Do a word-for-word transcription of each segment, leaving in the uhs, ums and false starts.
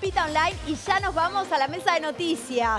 Pita Online y ya nos vamos a la mesa de noticias.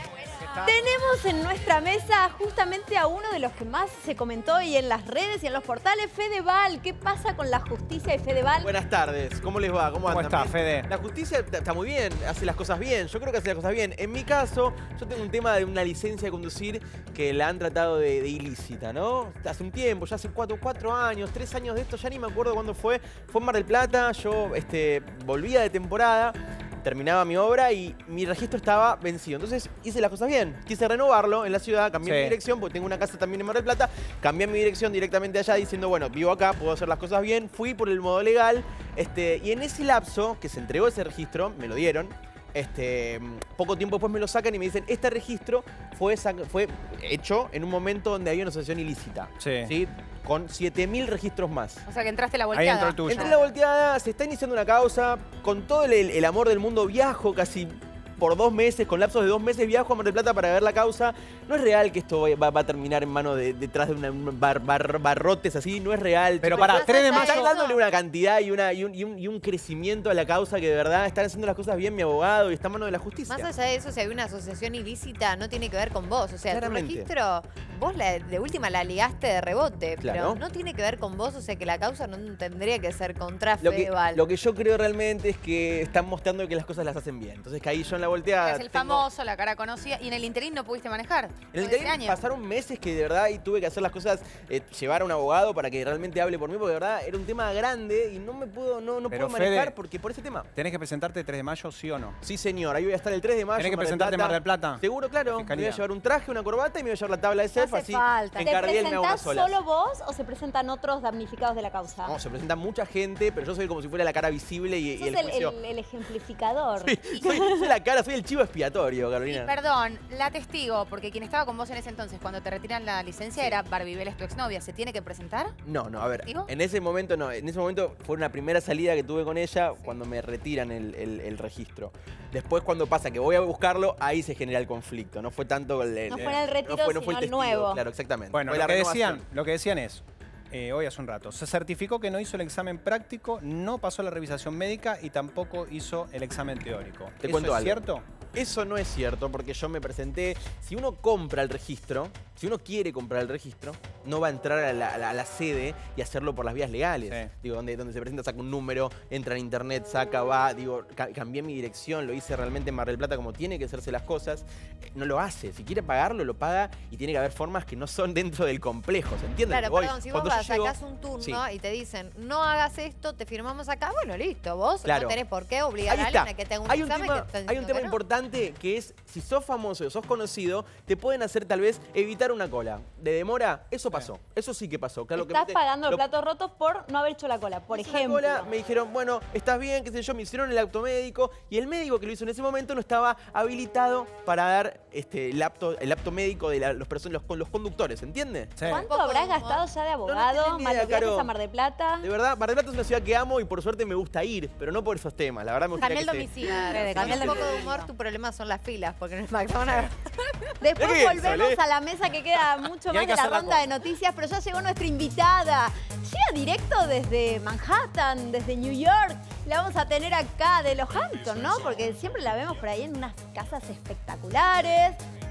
Tenemos en nuestra mesa justamente a uno de los que más se comentó hoy en las redes y en los portales, Fedeval. ¿Qué pasa con la justicia y Fedeval? Buenas tardes, ¿cómo les va? ¿Cómo andan? ¿Cómo está, Fede? La justicia está muy bien, hace las cosas bien. Yo creo que hace las cosas bien. En mi caso, yo tengo un tema de una licencia de conducir que la han tratado de, de ilícita, ¿no? Hace un tiempo, ya hace cuatro, cuatro años, tres años de esto, ya ni me acuerdo cuándo fue. Fue en Mar del Plata, yo este, volvía de temporada. Terminaba mi obra y mi registro estaba vencido. Entonces hice las cosas bien. Quise renovarlo en la ciudad, cambié Sí. mi dirección, porque tengo una casa también en Mar del Plata. Cambié mi dirección directamente allá diciendo, bueno, vivo acá, puedo hacer las cosas bien. Fui por el modo legal. Este, y en ese lapso que se entregó ese registro, me lo dieron. Este, poco tiempo después me lo sacan y me dicen, este registro fue, fue hecho en un momento donde había una asociación ilícita. Sí. ¿Sí? Con siete mil registros más. O sea que entraste a la Ahí volteada. entró el tuyo. Entré en la volteada, se está iniciando una causa, con todo el, el amor del mundo viajo, casi por dos meses, con lapsos de dos meses viajo a Mar del Plata para ver la causa. No es real que esto va, va a terminar en manos de, detrás de una, un bar, bar, barrotes así, no es real. Pero Chicos, para, tres de están mayo... dándole una cantidad y, una, y, un, y, un, y un crecimiento a la causa que de verdad están haciendo las cosas bien mi abogado y está en manos de la justicia. Más allá de eso, si hay una asociación ilícita, no tiene que ver con vos. O sea, Claramente. tu registro, vos la, de última la ligaste de rebote, Claro. pero no tiene que ver con vos. O sea, que la causa no tendría que ser contra Lo que, Fedeval. lo que yo creo realmente es que están mostrando que las cosas las hacen bien. Entonces que ahí yo en la volteada... Es el tengo- famoso, la cara conocida. Y en el interín no pudiste manejar. En el todo ese interín año. pasaron meses que de verdad y tuve que hacer las cosas, eh, llevar a un abogado para que realmente hable por mí, porque de verdad era un tema grande y no me puedo, no, no Pero, puedo manejar Fede, porque por ese tema. ¿Tenés que presentarte el tres de mayo, sí o no? Sí, señor, ahí voy a estar el tres de mayo. ¿Tenés que Mar del presentarte en Plata. Mar del Plata? Seguro, claro. Me Fiscalía. voy a llevar un traje, una corbata y me voy a llevar la tabla de No self, hace así falta. en ¿Te Cardiel me hago una presentás sola. solo vos o se presentan otros damnificados de la causa? No, se presenta mucha gente, pero yo soy como si fuera la cara visible y, y Sos el el, juicio. el- el ejemplificador. Sí, soy, soy la cara, soy el chivo expiatorio, Y Carolina. perdón, la testigo, porque quien estaba con vos en ese entonces, cuando te retiran la licencia, era Barbie Vélez, tu exnovia. ¿Se tiene que presentar? No, no, a ver, ¿Digo? en ese momento no, en ese momento fue una primera salida que tuve con ella cuando me retiran el, el- el registro. Después cuando pasa que voy a buscarlo, ahí se genera el conflicto, no fue tanto el... el- No fue en el retiro, no fue, no fue sino el el testigo, nuevo. Claro, exactamente. Bueno, Fue lo la que, renovación. decían, lo que decían es, eh, hoy hace un rato, se certificó que no hizo el examen práctico, no pasó la revisación médica y tampoco hizo el examen teórico. Te ¿Eso cuento es algo. cierto? Eso no es cierto porque yo me presenté. Si uno compra el registro, si uno quiere comprar el registro, no va a entrar a la, a la- a la sede y hacerlo por las vías legales. Sí. Digo, donde, donde se presenta, saca un número, entra en internet, saca, va. Digo, ca- cambié mi dirección, lo hice realmente en Mar del Plata como tiene que hacerse las cosas. Eh, No lo hace. Si quiere pagarlo, lo paga y tiene que haber formas que no son dentro del complejo. ¿Se entiende? Claro, Lo que voy? perdón, si vos Cuando yo vas, llego- sacás un turno Sí. y te dicen, no hagas esto, te firmamos acá, bueno, listo. Vos Claro. no tenés por qué obligar Ahí a está. alguien a que te haga un Hay un examen tema, que estás hay un diciendo tema que no. importante que es, si sos famoso o sos conocido, te pueden hacer tal vez evitar una cola. De demora, eso pasó. Eso sí que pasó. Claro, Estás que pagando lo- los platos rotos por no haber hecho la cola, por hice una ejemplo. cola, me dijeron, bueno, estás bien, qué sé yo, me hicieron el acto médico y el médico que lo hizo en ese momento no estaba habilitado para dar este, el, apto, el apto médico de la- los, person- los, los conductores, ¿entiendes? Sí. ¿Cuánto Poco habrás de humor. gastado ya de no tenés abogado? ni Más idea, los viajes Caro. a Mar del Plata. De verdad, Mar del Plata es una ciudad que amo y por suerte me gusta ir, pero no por esos temas. La verdad me gustaría Cambié el que se- domicilio. Fede, Con cambié el un poco de domicilio. humor, tu problema son las filas, porque en el McDonald's... Después Mirá que volvemos eso, ¿eh? a la mesa que queda mucho Y más hay que de la hacer la ronda de cosa. noticias, pero ya llegó nuestra invitada. Llega directo desde Manhattan, desde New York. La vamos a tener acá de los Hampton, ¿no? Porque siempre la vemos por ahí en unas casas espectaculares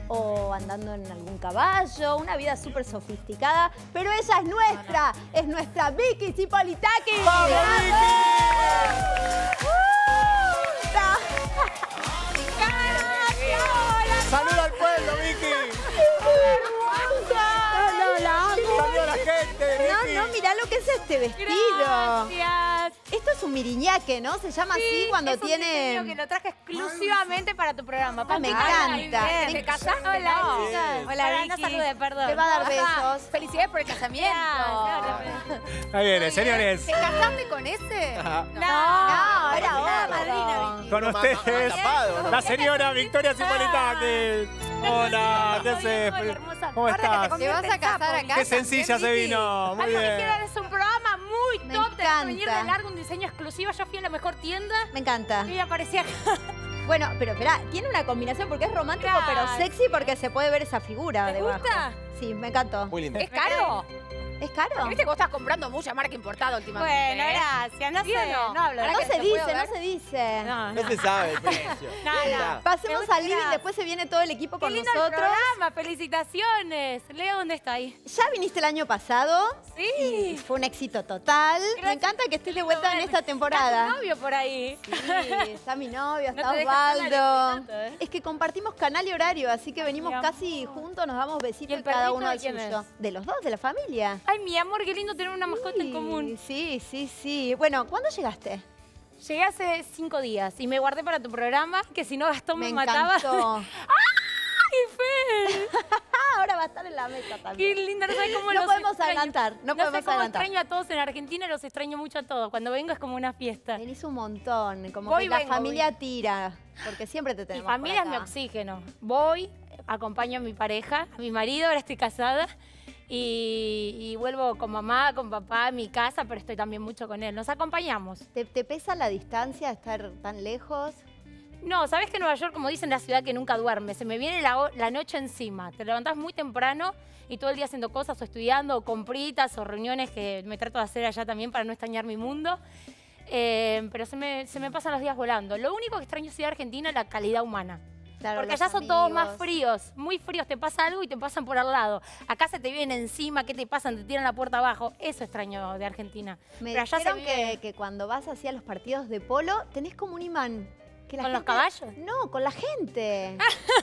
o andando en algún caballo, una vida súper sofisticada. Pero ella es nuestra, es nuestra Vicky Zipolitakis. ¡Vamos, ¡Saluda al pueblo, Vicky! No, la amo. ¡Saluda a la gente, Vicky! No, no, mirá lo que es este vestido. Gracias. Esto es un miriñaque, ¿no? Se llama así cuando es un diseño que tiene... lo traje exclusivamente para tu programa. Ah, me Papi, encanta. bien. Me- ¿Te casaste? Hola, No. chicas. Hola, Hola, no Vicky. salude, perdón. Te va a dar Ajá. besos. Felicidades por el casamiento. Ahí viene, señores. ¿Te casaste con ese? Ajá. No, No, era era otro. madrina, Vicky. Con No, ustedes, ma- ma- tapado, ¿no? la señora Victoria Zipolitakis. Hola, ¿qué haces? Hola, hermosa. ¿Cómo Guarda que te estás? ¿Te vas a casar acá? Qué sencilla se Vicky? vino. Muy Algo que bien. hicieron es un programa muy Me top. Tenés que venir encanta. de largo, un diseño exclusivo. Yo fui a la mejor tienda Me encanta. y aparecía acá. Bueno, pero espera, tiene una combinación porque es romántico, Gracias. pero sexy porque se puede ver esa figura ¿Te debajo. gusta? Sí, me encantó. Muy lindo. ¿Es caro? ¿Es caro? Porque viste que vos estás comprando mucha marca importada últimamente. Bueno, ¿eh? gracias. No ¿Sí sé, o no? no hablo. Ahora No que se te puedo dice, ver. no se dice. No, No no. se sabe el precio. No, no. Ya. Pasemos Me gusta al living, la- después se viene todo el equipo Qué con lindo el nosotros. programa, felicitaciones. Leo, ¿dónde está ahí? Ya viniste el año pasado. Sí. Y fue un éxito total. Me Gracias. encanta que estés de vuelta en esta ¿Está temporada. tu novio por ahí? Sí, está mi novio, No está te deja sola al Osvaldo. campeonato, ¿eh? Es que compartimos canal y horario, así que venimos Mi casi amor. juntos, nos damos ¿Y besitos el cada perrito uno de al quién suyo. es? De los dos, de la familia. Ay, mi amor, qué lindo tener una mascota en común. Sí, sí, sí. Bueno, ¿cuándo llegaste? Llegué hace cinco días y me guardé para tu programa, que si no Gastón me, Me mataba. encantó. ¡Ay, Fer! Ah, ahora va a estar en la mesa Qué también. linda, no sabes cómo No los podemos extraño. adelantar, no sé podemos cómo adelantar. extraño a todos en Argentina, los extraño mucho a todos. Cuando vengo es como una fiesta. Venís un montón, como Voy, que la vengo, familia tira, porque siempre te Mi tenemos por familia es mi acá. oxígeno. Voy, acompaño a mi pareja, a mi marido, ahora estoy casada. Y, y vuelvo con mamá, con papá a mi casa, pero estoy también mucho con él. Nos acompañamos. ¿Te, te pesa la distancia estar tan lejos? No, sabes que Nueva York, como dicen, la ciudad que nunca duerme. Se me viene la, ho- la noche encima. Te levantás muy temprano y todo el día haciendo cosas o estudiando, o compritas o reuniones que me trato de hacer allá también para no extrañar mi mundo. Eh, pero se me, se me pasan los días volando. Lo único que extraño de Argentina es la calidad humana. Claro, Porque los allá son todos más amigos. fríos, muy fríos. Te pasa algo y te pasan por al lado. Acá se te vienen encima, ¿qué te pasan? Te tiran la puerta abajo. Eso extraño de Argentina. Me Pero allá se dijeron vive- que, que cuando vas hacia los partidos de polo, tenés como un imán. Que la ¿Con los gente- caballos? No, con la gente.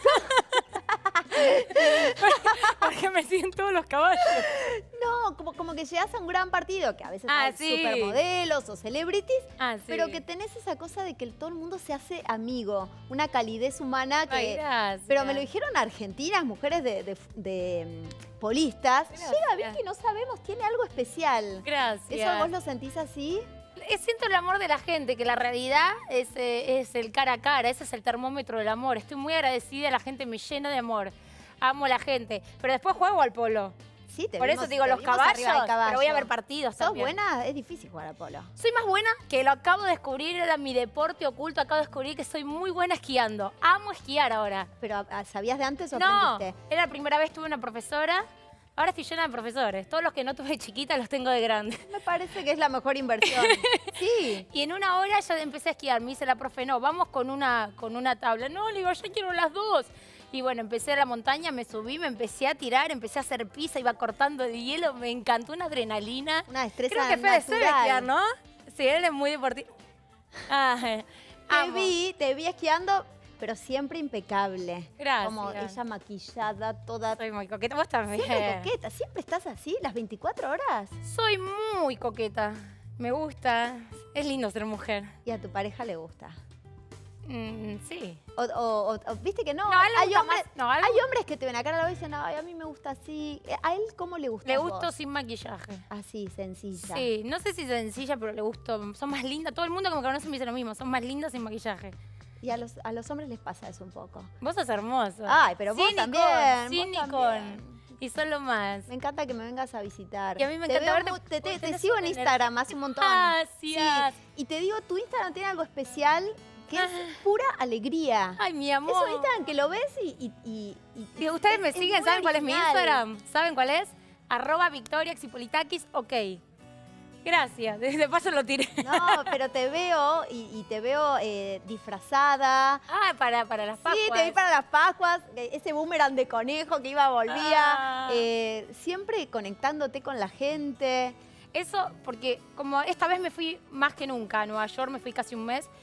Porque me siguen todos los caballos. No, como, como que llegas a un gran partido, que a veces Ah, hay sí. supermodelos o celebrities, Ah, sí. pero que tenés esa cosa de que el- todo el mundo se hace amigo, una calidez humana que... Ay, gracias. Pero me lo dijeron argentinas, mujeres de, de- de, mm, polistas. Gracias. Llega Vicky y no sabemos, tiene algo especial. Gracias. ¿Eso vos lo sentís así? Eh, Siento el amor de la gente, que la realidad es, eh, es el cara a cara, ese es el termómetro del amor. Estoy muy agradecida, la gente me llena de amor. Amo a la gente, pero después juego al polo. Sí, te Por vimos- eso digo te los vimos caballos, arriba del caballo. pero voy a ver partidos ¿Sos también. buena? Es difícil jugar a polo. Soy más buena que lo acabo de descubrir, era mi deporte oculto, acabo de descubrir que soy muy buena esquiando. Amo esquiar ahora. ¿Pero ah, sabías de antes o No, aprendiste? era la primera vez tuve una profesora, ahora estoy llena de profesores. Todos los que no tuve de chiquita los tengo de grande. Me parece que es la mejor inversión. Sí. Y en una hora ya empecé a esquiar. Me dice la profe, no, vamos con una, con una tabla. No, le digo, yo quiero las dos. Y bueno, empecé a la montaña, me subí, me empecé a tirar, empecé a hacer pizza, iba cortando de hielo. Me encantó una adrenalina. Una destreza Creo que Fede sabe natural. esquiar, ¿no? Sí, él es muy deportivo. Ah, Te amo. vi, te vi esquiando, pero siempre impecable. Gracias. Como ella maquillada, toda... Soy muy coqueta. Vos también. Siempre coqueta. ¿Siempre estás así las veinticuatro horas? Soy muy coqueta. Me gusta. Es lindo ser mujer. Y a tu pareja le gusta. Mm, sí. O, o- o- o- viste que no, No, a él le hay, gusta hombres, más- no, a él- hay hombres que te ven acá a la vez y dicen, ay, a mí me gusta así. Eh, ¿A él cómo le gusta? Le gusto sin maquillaje. Así, sencilla. Sí, no sé si sencilla, pero le gusto. Son más lindas. Todo el mundo que me conoce me dice lo mismo. Son más lindas sin maquillaje. Y a los, a los hombres les pasa eso un poco. Vos sos hermoso. Ay, pero vos Sí, también, Nicole, vos Sí, también. Nicole. Y son lo más. Me encanta que me vengas a visitar. Y a mí me Te encanta veo verte mu- Te, te- porque te tenés sigo en una Instagram hace un montón. Gracias. Sí. Y te digo, tu Instagram tiene algo especial que es Ah. pura alegría. Ay, mi amor. Es un Instagram que lo ves y... y, y- y- Si ustedes me es- es siguen, muy ¿saben cuál es mi original. Instagram? ¿Saben cuál es? Arroba Victoria Xipolitakis, ok. Gracias. De paso lo tiré. No, pero te veo y, y te veo eh, disfrazada. Ah, para, para las Pascuas. Sí, te vi para las Pascuas, eh, ese boomerang de conejo que iba, volvía, Ah. eh, siempre conectándote con la gente. Eso, porque como esta vez me fui más que nunca a Nueva York, me fui casi un mes,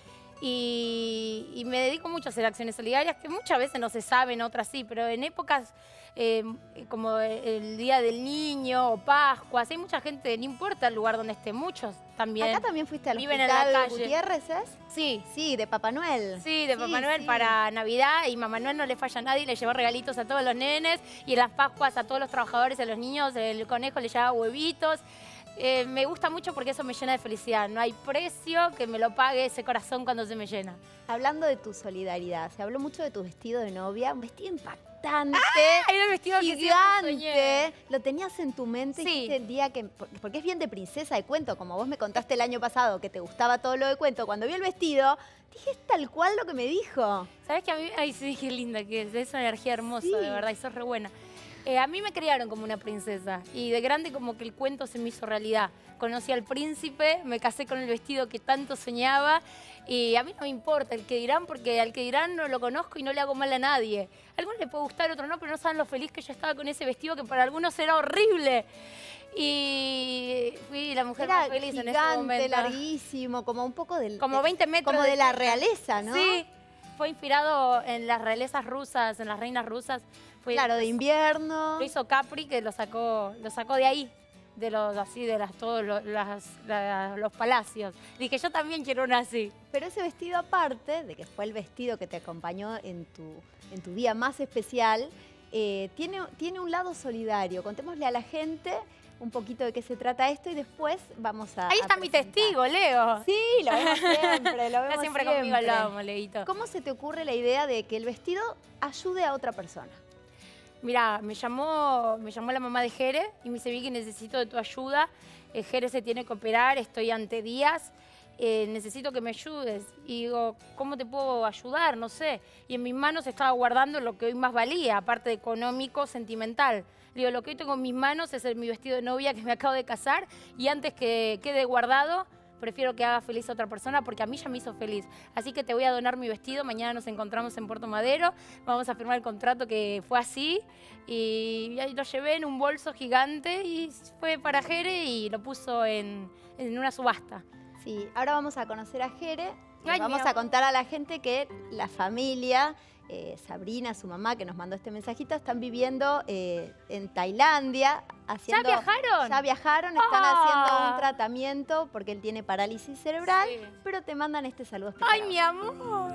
y, y me dedico mucho a hacer acciones solidarias, que muchas veces no se saben, otras sí, pero en épocas eh, como el Día del Niño o Pascuas, hay mucha gente, no importa el lugar donde esté, muchos también. Acá también fuiste al viven en la hospital calle. Gutiérrez, ¿es? Sí. Sí, de Papá Noel. Sí, de Papá Sí, Noel sí. para Navidad, y Mamá Noel no le falla a nadie, le llevó regalitos a todos los nenes, y en las Pascuas a todos los trabajadores, a los niños, el conejo le llevaba huevitos. Eh, me gusta mucho porque eso me llena de felicidad. No hay precio que me lo pague ese corazón cuando se me llena. Hablando de tu solidaridad, se habló mucho de tu vestido de novia, un vestido impactante. Era el vestido que siempre soñé. Gigante, lo tenías en tu mente Sí. dijiste el día que, porque es bien de princesa de cuento, como vos me contaste el año pasado que te gustaba todo lo de cuento, cuando vi el vestido, dije es tal cual lo que me dijo. ¿Sabes que a mí? Ay, sí, qué linda que es. Es una energía hermosa, Sí. de verdad, y sos re buena. Eh, a mí me criaron como una princesa y de grande como que el cuento se me hizo realidad. Conocí al príncipe, me casé con el vestido que tanto soñaba y a mí no me importa el que dirán porque al que dirán no lo conozco y no le hago mal a nadie. A algunos les puede gustar, a otros no, pero no saben lo feliz que yo estaba con ese vestido que para algunos era horrible. Y fui la mujer Era más feliz en ese gigante, momento. larguísimo, como un poco del... Como veinte metros. Como de la realeza, ¿no? Sí, fue inspirado en las realezas rusas, en las reinas rusas. Fue, Claro, de invierno. Lo hizo Capri, que lo sacó, lo sacó de ahí, de los así, de las, todos los, las- la- los palacios. Dije, yo también quiero una así. Pero ese vestido aparte, de que fue el vestido que te acompañó en tu, en tu día más especial, eh, tiene, tiene un lado solidario. Contémosle a la gente un poquito de qué se trata esto y después vamos a Ahí a está mi presentar. testigo, Leo. Sí, lo vemos siempre, lo vemos Está siempre siempre. conmigo al lado, Leito. ¿Cómo se te ocurre la idea de que el vestido ayude a otra persona? Mira, me llamó, me llamó la mamá de Jere y me dice, Vicky, necesito de tu ayuda. Eh, Jere se tiene que operar, estoy ante días, eh, necesito que me ayudes. Y digo, ¿cómo te puedo ayudar? No sé. Y en mis manos estaba guardando lo que hoy más valía, aparte de económico, sentimental. Le digo, lo que hoy tengo en mis manos es el, mi vestido de novia que me acabo de casar y antes que quede guardado, prefiero que haga feliz a otra persona porque a mí ya me hizo feliz. Así que te voy a donar mi vestido. Mañana nos encontramos en Puerto Madero. Vamos a firmar el contrato que fue así. Y ahí lo llevé en un bolso gigante y fue para Jere y lo puso en, en una subasta. Sí, ahora vamos a conocer a Jere. Les Ay, vamos mi a amor. contar a la gente que la familia, eh, Sabrina, su mamá, que nos mandó este mensajito, están viviendo eh, en Tailandia. Haciendo, ¿Ya viajaron? Ya viajaron, están Ah. haciendo un tratamiento porque él tiene parálisis cerebral, Sí. pero te mandan este saludo especial. ¡Ay, mi amor!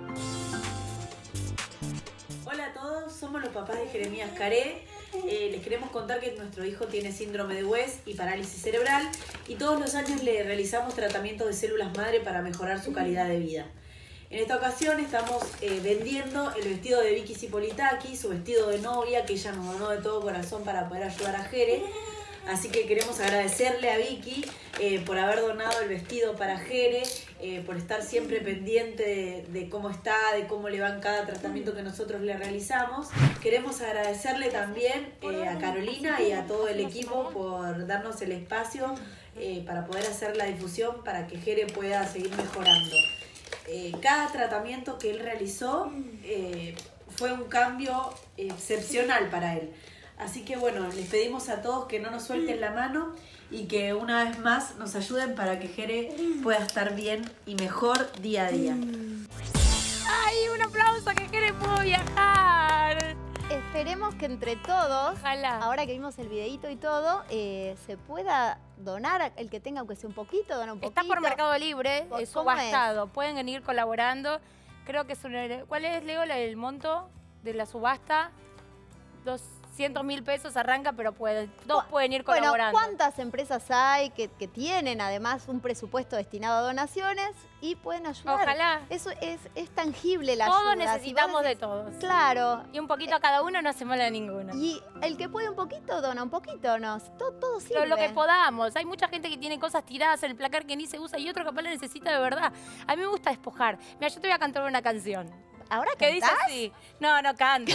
Hola a todos, somos los papás de Jeremías Caré. Eh, les queremos contar que nuestro hijo tiene síndrome de West y parálisis cerebral y todos los años le realizamos tratamientos de células madre para mejorar su calidad de vida. En esta ocasión estamos eh, vendiendo el vestido de Vicky Cipolitaki, su vestido de novia que ella nos donó de todo corazón para poder ayudar a Jere. Así que queremos agradecerle a Vicky eh, por haber donado el vestido para Jere, eh, por estar siempre pendiente de, de cómo está, de cómo le va en cada tratamiento que nosotros le realizamos. Queremos agradecerle también eh, a Carolina y a todo el equipo por darnos el espacio eh, para poder hacer la difusión para que Jere pueda seguir mejorando. Eh, cada tratamiento que él realizó eh, fue un cambio excepcional para él. Así que bueno, les pedimos a todos que no nos suelten la mano y que una vez más nos ayuden para que Jere pueda estar bien y mejor día a día. ¡Ay, un aplauso que Jere pudo viajar! Esperemos que entre todos, Ojalá. ahora que vimos el videito y todo, eh, se pueda donar, el que tenga aunque sea un poquito, dona un poquito. Está por Mercado Libre, ¿Cómo es es? subastado. Pueden venir colaborando. Creo que es un... ¿Cuál es, Leo, la- el monto de la subasta? doscientos mil pesos arranca, pero pueden, dos pueden ir Bueno, colaborando. ¿cuántas empresas hay que, que tienen además un presupuesto destinado a donaciones y pueden ayudar? Ojalá. Eso es, es tangible la Todos ayuda. Si vos necesitamos de decís- todos. Claro. Y un poquito a cada uno no hace mal a ninguno. Y el que puede un poquito, dona un poquito, ¿no? Todo, todo sirve. Lo, lo que podamos. Hay mucha gente que tiene cosas tiradas en el placar que ni se usa y otro capaz la necesita de verdad. A mí me gusta despojar. Mira, yo te voy a cantar una canción. ¿Ahora ¿Qué dice cantás? así? No, no canto.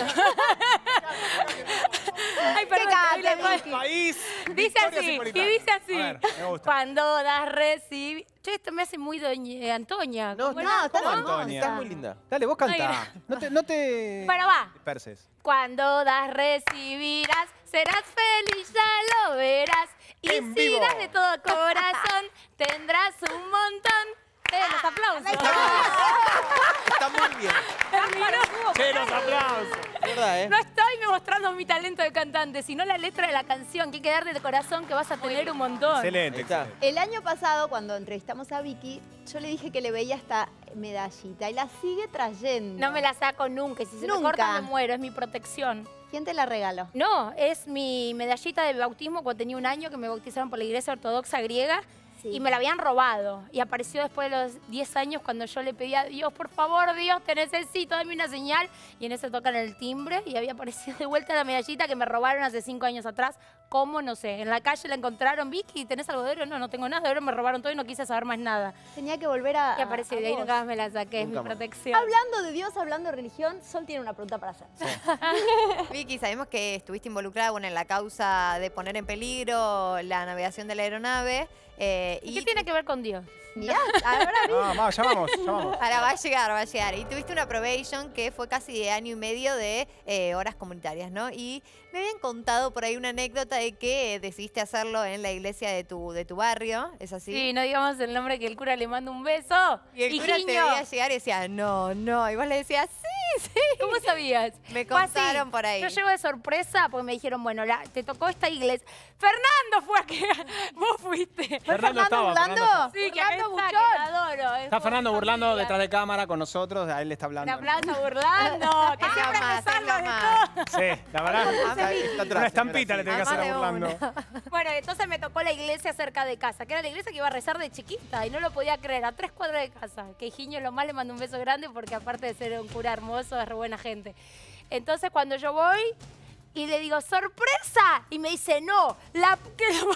Ay, perdón, cante, te doy la Vicky? País. Dice Victoria así, Cipolitaki. y dice así. A ver, me gusta. Cuando das recibir... Che, esto me hace muy doña eh, Antonia. No, ¿Cómo está- era? No, está ¿Cómo? hermosa. Antonia. Estás muy linda. Dale, vos Ay, cantá. gra- No te, no te Bueno, va. disperses. Cuando das recibirás, serás feliz, ya lo verás. Y En si vivo. das de todo corazón, tendrás un montón. Eh, los aplausos. Está muy bien. Che, los aplausos. De verdad, ¿eh? No estoy mostrando mi talento de cantante, sino la letra de la canción, que hay que dar de corazón que vas a tener un montón. Excelente. Ahí está. excelente. El año pasado, cuando entrevistamos a Vicky, yo le dije que le veía esta medallita y la sigue trayendo. No me la saco nunca, y si se me Nunca. corta me muero, es mi protección. ¿Quién te la regaló? No, es mi medallita de bautismo cuando tenía un año que me bautizaron por la iglesia ortodoxa griega. Sí. Y me la habían robado. Y apareció después de los diez años cuando yo le pedía a Dios, por favor, Dios, te necesito, dame una señal. Y en eso tocan el timbre y había aparecido de vuelta la medallita que me robaron hace cinco años atrás ¿Cómo? No sé. En la calle la encontraron. Vicky, ¿tenés algo de oro? No, no tengo nada de oro. Me robaron todo y no quise saber más nada. Tenía que volver a. Y aparecí a de ahí, vos. nunca más me la saqué. Es mi Nunca más. protección. Hablando de Dios, hablando de religión, Sol tiene una pregunta para hacer. Vicky, sabemos que estuviste involucrada bueno, en la causa de poner en peligro la navegación de la aeronave. Eh, ¿Y qué tiene que ver con Dios? Mirá, ahora vi. Ah, vamos, ya vamos, ya vamos. Ahora va a llegar, va a llegar. Y tuviste una probation que fue casi de año y medio de eh, horas comunitarias, ¿no? Y me habían contado por ahí una anécdota de que eh, decidiste hacerlo en la iglesia de tu, de tu barrio, ¿es así? Sí, no digamos el nombre que el cura le manda un beso. Y el cura te Hijiño. veía llegar y decía, no, no. Y vos le decías, sí, sí. ¿Cómo sabías? Me Fue así. contaron por ahí. Yo llego de sorpresa porque me dijeron, bueno, la- te tocó esta iglesia. Fernando fue a que vos fuiste. ¿Fue Fernando Fernando estaba, burlando? Fernando Sí, que Fernando acá está, que Buchón. la adoro. Es Está como Fernando burlando familia. detrás de cámara con nosotros, a él le está Un hablando. aplauso burlando. Que Es siempre lo más, me es salva lo de más. todo. Sí, la verdad. Está, está atrás, Una estampita le señora, tenés que Además hacer de a burlando. una. Bueno, entonces me tocó la iglesia cerca de casa, que era la iglesia que iba a rezar de chiquita y no lo podía creer, a tres cuadras de casa. Que Hijiño lo más le mandó un beso grande porque aparte de ser un cura hermoso, es re buena gente. Entonces cuando yo voy y le digo, ¡sorpresa! Y me dice, no, la... que lo-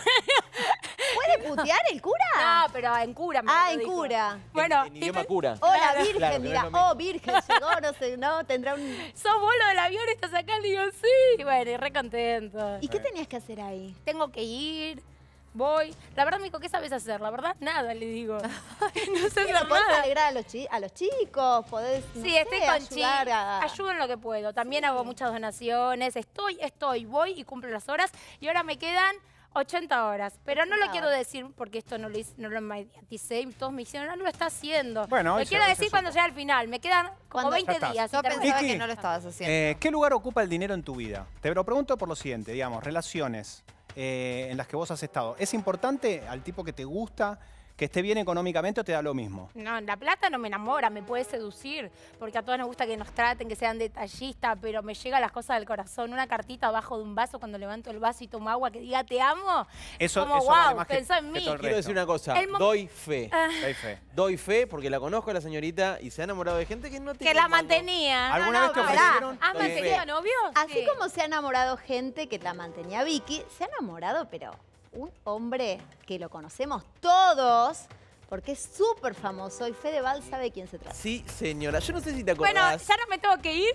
¿Puede putear el cura? No, pero en cura me Ah, lo en dijo. cura. Bueno, En, en y idioma me- cura. Hola, Claro. Virgen, Claro, que no diga. es lo mismo. Oh, Virgen, llegó, no sé, no, tendrá un. sos vos lo del avión, estás acá, le digo, sí. Y bueno, y re contento. ¿Y qué tenías que hacer ahí? Tengo que ir, voy. La verdad me dijo, ¿qué sabes hacer? La verdad, nada, le digo. No sé Pero hacer podés nada. alegrar a los, chi- a los chicos, podés. no Sí, sé, estoy con chicos. ayudar a- Ayudo en lo que puedo. También hago muchas donaciones. Estoy, estoy, voy y cumplo las horas. Y ahora me quedan ochenta horas. Pero no lo ochenta quiero horas. decir porque esto no lo, hice- no lo mediaticé y todos me dijeron, no, no lo está haciendo. Bueno, lo hoy se- quiero hoy se decir supo. cuando llegue al final. Me quedan como Cuando- veinte Ya estás. días. Yo y termino. pensaba Vicky, que no lo estabas haciendo. Eh, ¿Qué lugar ocupa el dinero en tu vida? Te lo pregunto por lo siguiente, digamos, relaciones eh, en las que vos has estado. ¿Es importante al tipo que te gusta que esté bien económicamente o te da lo mismo? No, la plata no me enamora, me puede seducir, porque a todos nos gusta que nos traten, que sean detallistas, pero me llegan las cosas del corazón. Una cartita abajo de un vaso cuando levanto el vaso y tomo agua que diga te amo. Eso, como, eso vale wow, más que, pensó en que mí. todo el Quiero resto. decir una cosa, El mo- doy fe. Ah, Doy fe. Doy fe porque la conozco a la señorita y se ha enamorado de gente que no tiene que la mano. mantenía. ¿Alguna no, vez te pará. ofrecieron? ¿Has Doy mantenido fe. novios? Así Sí. como se ha enamorado gente que la mantenía Vicky, se ha enamorado, pero un hombre que lo conocemos todos, porque es súper famoso y Fedeval sabe de quién se trata. Sí, señora. Yo no sé si te Bueno, acordás. ya no me tengo que ir.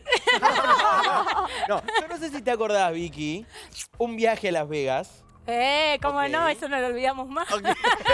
No, yo no sé si te acordás, Vicky. Un viaje a Las Vegas. Eh, cómo Ok. no, eso no lo olvidamos más. Ok.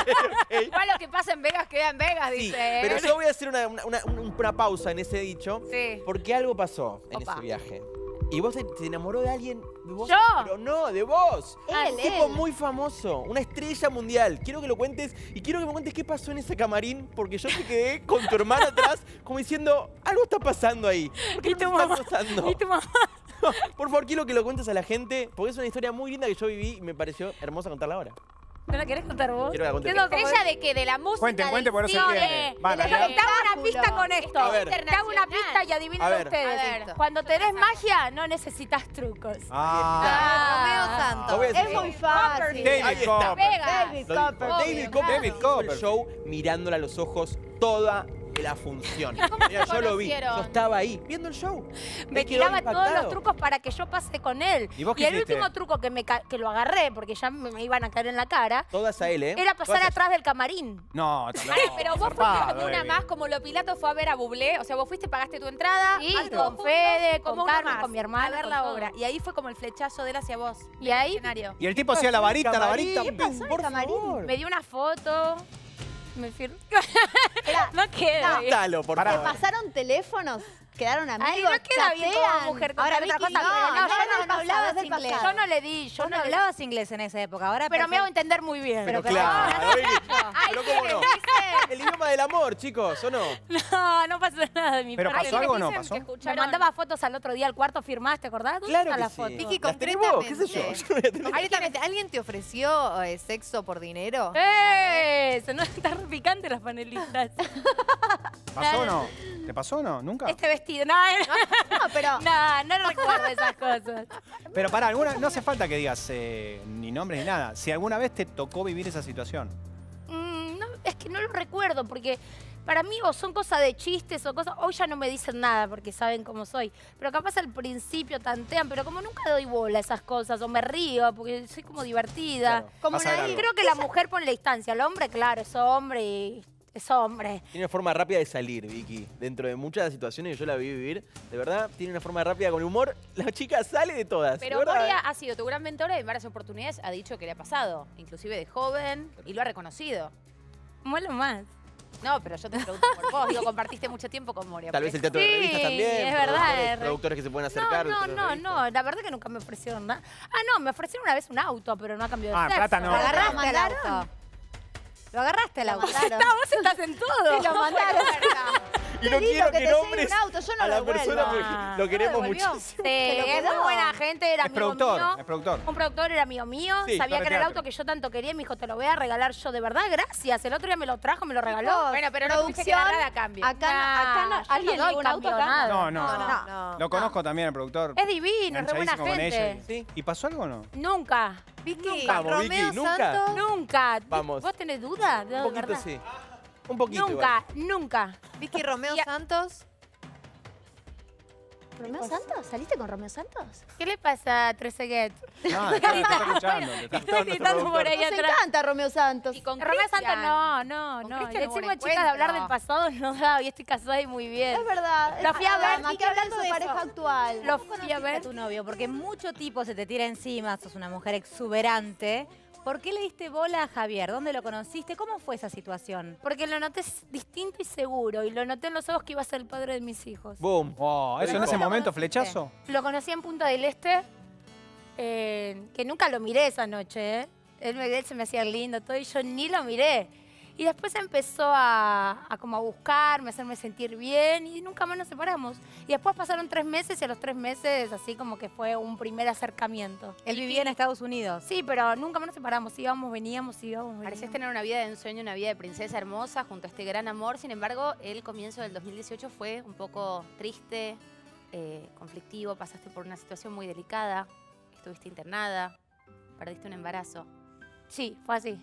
Igual lo que pasa en Vegas queda en Vegas, Sí, dice. pero yo voy a hacer una, una- una- una pausa en ese dicho. Sí. Porque algo pasó en Opa. ese viaje. Y vos se, se enamoró de alguien. ¿De vos? ¿Yo? Pero no, de vos. Él, Un tipo él. muy famoso, una estrella mundial. Quiero que lo cuentes y quiero que me cuentes qué pasó en ese camarín, porque yo te quedé con tu hermana atrás, como diciendo, algo está pasando ahí. ¿Por qué ¿Y no tu me está mamá? pasando? ¿Y tu mamá? Por favor, quiero que lo cuentes a la gente, porque es una historia muy linda que yo viví y me pareció hermosa contarla ahora. ¿No la querés contar vos? Quiero que la cuente Tengo vos. como- ¿Estrella de qué? ¿De la música? Cuenten, del cuenten, porque no se cine? entiende. Van, Te allá. hago una pista con esto. A ver. Te hago una pista y adivinen A ver. ustedes. A ver. Cuando tenés magia, no necesitas trucos. Ah, Ah, Romeo Lo Santos. voy a decir Es yo. muy fácil. David Ahí está. Copperfield. Vegas. David Lo dijo Copperfield. David Copperfield. David Hizo Copperfield. el show mirándola a los ojos toda la función. Mira, yo lo vi, conocieron? yo estaba ahí viendo el show. Me Él quedó tiraba todos impactado. los trucos para que yo pase con él. ¿Y vos qué el hiciste? último truco que, me ca- que lo agarré, porque ya me, me iban a caer en la cara, Todas a él, ¿eh? era pasar Todas a- atrás del camarín. No, no. Pero vos fuiste zarpado, como una David. más, como lo Pilato fue a ver a Bublé. O sea, vos fuiste, pagaste tu entrada. Sí, vas todos con juntos, Fede, como con una Carmen, más, con mi hermana, a ver con la todo. obra. Y ahí fue como el flechazo de él hacia vos. Y ahí Escenario. Y el tipo hacía la varita, la varita. Camarín, ¿Qué pasó en el por camarín? favor. me dio una foto. Me firmó. Espera, No queda bien. Contalo, por Pará. ¿te favor. pasaron teléfonos? ¿Quedaron amigos? Ay, no queda bien como chatean? mujer contar Ahora, otra Vicky, cosa, no, pero no, no, no, yo no, no hablabas del inglés. pasado. Yo no le di, yo Vos no no le hablabas inglés en esa época. Ahora Pero me hago entender muy bien. Pero Pero claro, Vicky. Pero cómo no. El idioma del amor, chicos, ¿o no? No, no pasó nada de mi ¿Pero parte. pasó algo o no? Dicen ¿Pasó? que Me escucharon- mandaba fotos al otro día al cuarto, firmaste, ¿te acordás? ¿Dónde Claro está que la sí. foto? Vicky, ¿Las tenés vos? ¿Qué sé yo? concretamente. Yo no la tengo. Concretamente, ¿alguien te ofreció eh, sexo por dinero? ¡Eh! Se no está re picante las panelistas. ¿Pasó o no? ¿Te pasó o no? ¿Nunca? Este vestido, no, no, No, pero no, no recuerdo esas cosas. Pero pará, alguna, no hace falta que digas eh, ni nombres ni nada. Si alguna vez te tocó vivir esa situación. Mm, no, es que no lo recuerdo porque para mí o son cosas de chistes o cosas, hoy ya no me dicen nada porque saben cómo soy, pero capaz al principio tantean, pero como nunca doy bola a esas cosas o me río porque soy como divertida. Claro, Como vas a ver una- algo. Creo que la mujer pone la distancia, el hombre, claro, es hombre y es hombre. Tiene una forma rápida de salir, Vicky. Dentro de muchas situaciones que yo la vi vivir, de verdad, tiene una forma rápida con humor. La chica sale de todas. Pero de verdad. Moria ha sido tu gran mentora y en varias oportunidades ha dicho que le ha pasado, inclusive de joven, y lo ha reconocido. Muelo más. No, pero yo te pregunto por vos. Digo, compartiste mucho tiempo con Moria. Tal por vez el eso. teatro de Sí, revistas también. es verdad, productores- es re- Productores que se pueden No, acercar. no, teatro de no, revistas. no, la verdad que nunca me ofrecieron nada. Ah, no, me ofrecieron una vez un auto, pero no a cambio de Ah, sexo. plata no. Lo agarraste al mandaron? auto. Lo agarraste al auto. Claro. No, vos estás en todo. Te lo mandaron. Y no Qué lindo quiero que que te nombres lleve un auto, yo no a la lo persona devuelvo. porque lo queremos devolvió? muchísimo. Sí, lo es quedó. muy buena gente, era Es amigo productor, mío. es productor. Un productor era amigo mío, Sí, sabía para que era el teatro. auto que yo tanto quería y me dijo, te lo voy a regalar yo. De verdad, gracias. El otro día me lo trajo, me lo regaló. Chicos, Bueno, pero no tuviste que dar producción, nada a cambio. Acá, no- acá no, Nah, yo ¿alguien no doy llevó un auto cambio, acá? nada. No, no. No, no. Lo conozco también, el productor. Es divino, es re buena Enganchadísimo con gente. ella. Sí. ¿Y pasó algo o no? Nunca, Vicky, Vamos, Vicky, Romeo nunca. Santos. nunca. Vamos. ¿Vos tenés duda? No, Un de poquito verdad. sí. Un poquito Nunca, nunca. Vicky Romeo Y a- Santos. ¿Romeo Santos? ¿Saliste con Romeo Santos? ¿Qué le pasa a Trezeguet? No, te está, te está escuchando. te está- Estoy gritando por ahí Nos atrás. encanta Romeo Santos. Y con Romeo Cristian. Santos no, no, Con no. Cristian hubo un Encima, chicas, de hablar del encuentro. pasado no da, y estoy casada y muy bien. Es verdad. Lo fui a ver, Además, y que hablan de hablando su de pareja eso. actual. Lo ¿Cómo fui a conociste ver. a tu novio? Porque mucho tipo se te tira encima, sos una mujer exuberante. ¿Por qué le diste bola a Javier? ¿Dónde lo conociste? ¿Cómo fue esa situación? Porque lo noté distinto y seguro. Y lo noté en los ojos que iba a ser el padre de mis hijos. Boom. Oh, ¿eso en ese ¿Cómo lo momento, conociste? flechazo? Lo conocí en Punta del Este, eh, que nunca lo miré esa noche, ¿eh? Él, me, él se me hacía lindo, todo, y yo ni lo miré. Y después empezó a, a como a buscarme, a hacerme sentir bien, y nunca más nos separamos. Y después pasaron tres meses, y a los tres meses así como que fue un primer acercamiento. Él vivía en Estados Unidos. Sí, pero nunca más nos separamos, íbamos, veníamos, íbamos, veníamos. Parecías tener una vida de ensueño, una vida de princesa hermosa junto a este gran amor. Sin embargo, el comienzo del dos mil dieciocho fue un poco triste, eh, conflictivo. Pasaste por una situación muy delicada. Estuviste internada. Perdiste un embarazo. Sí, fue así.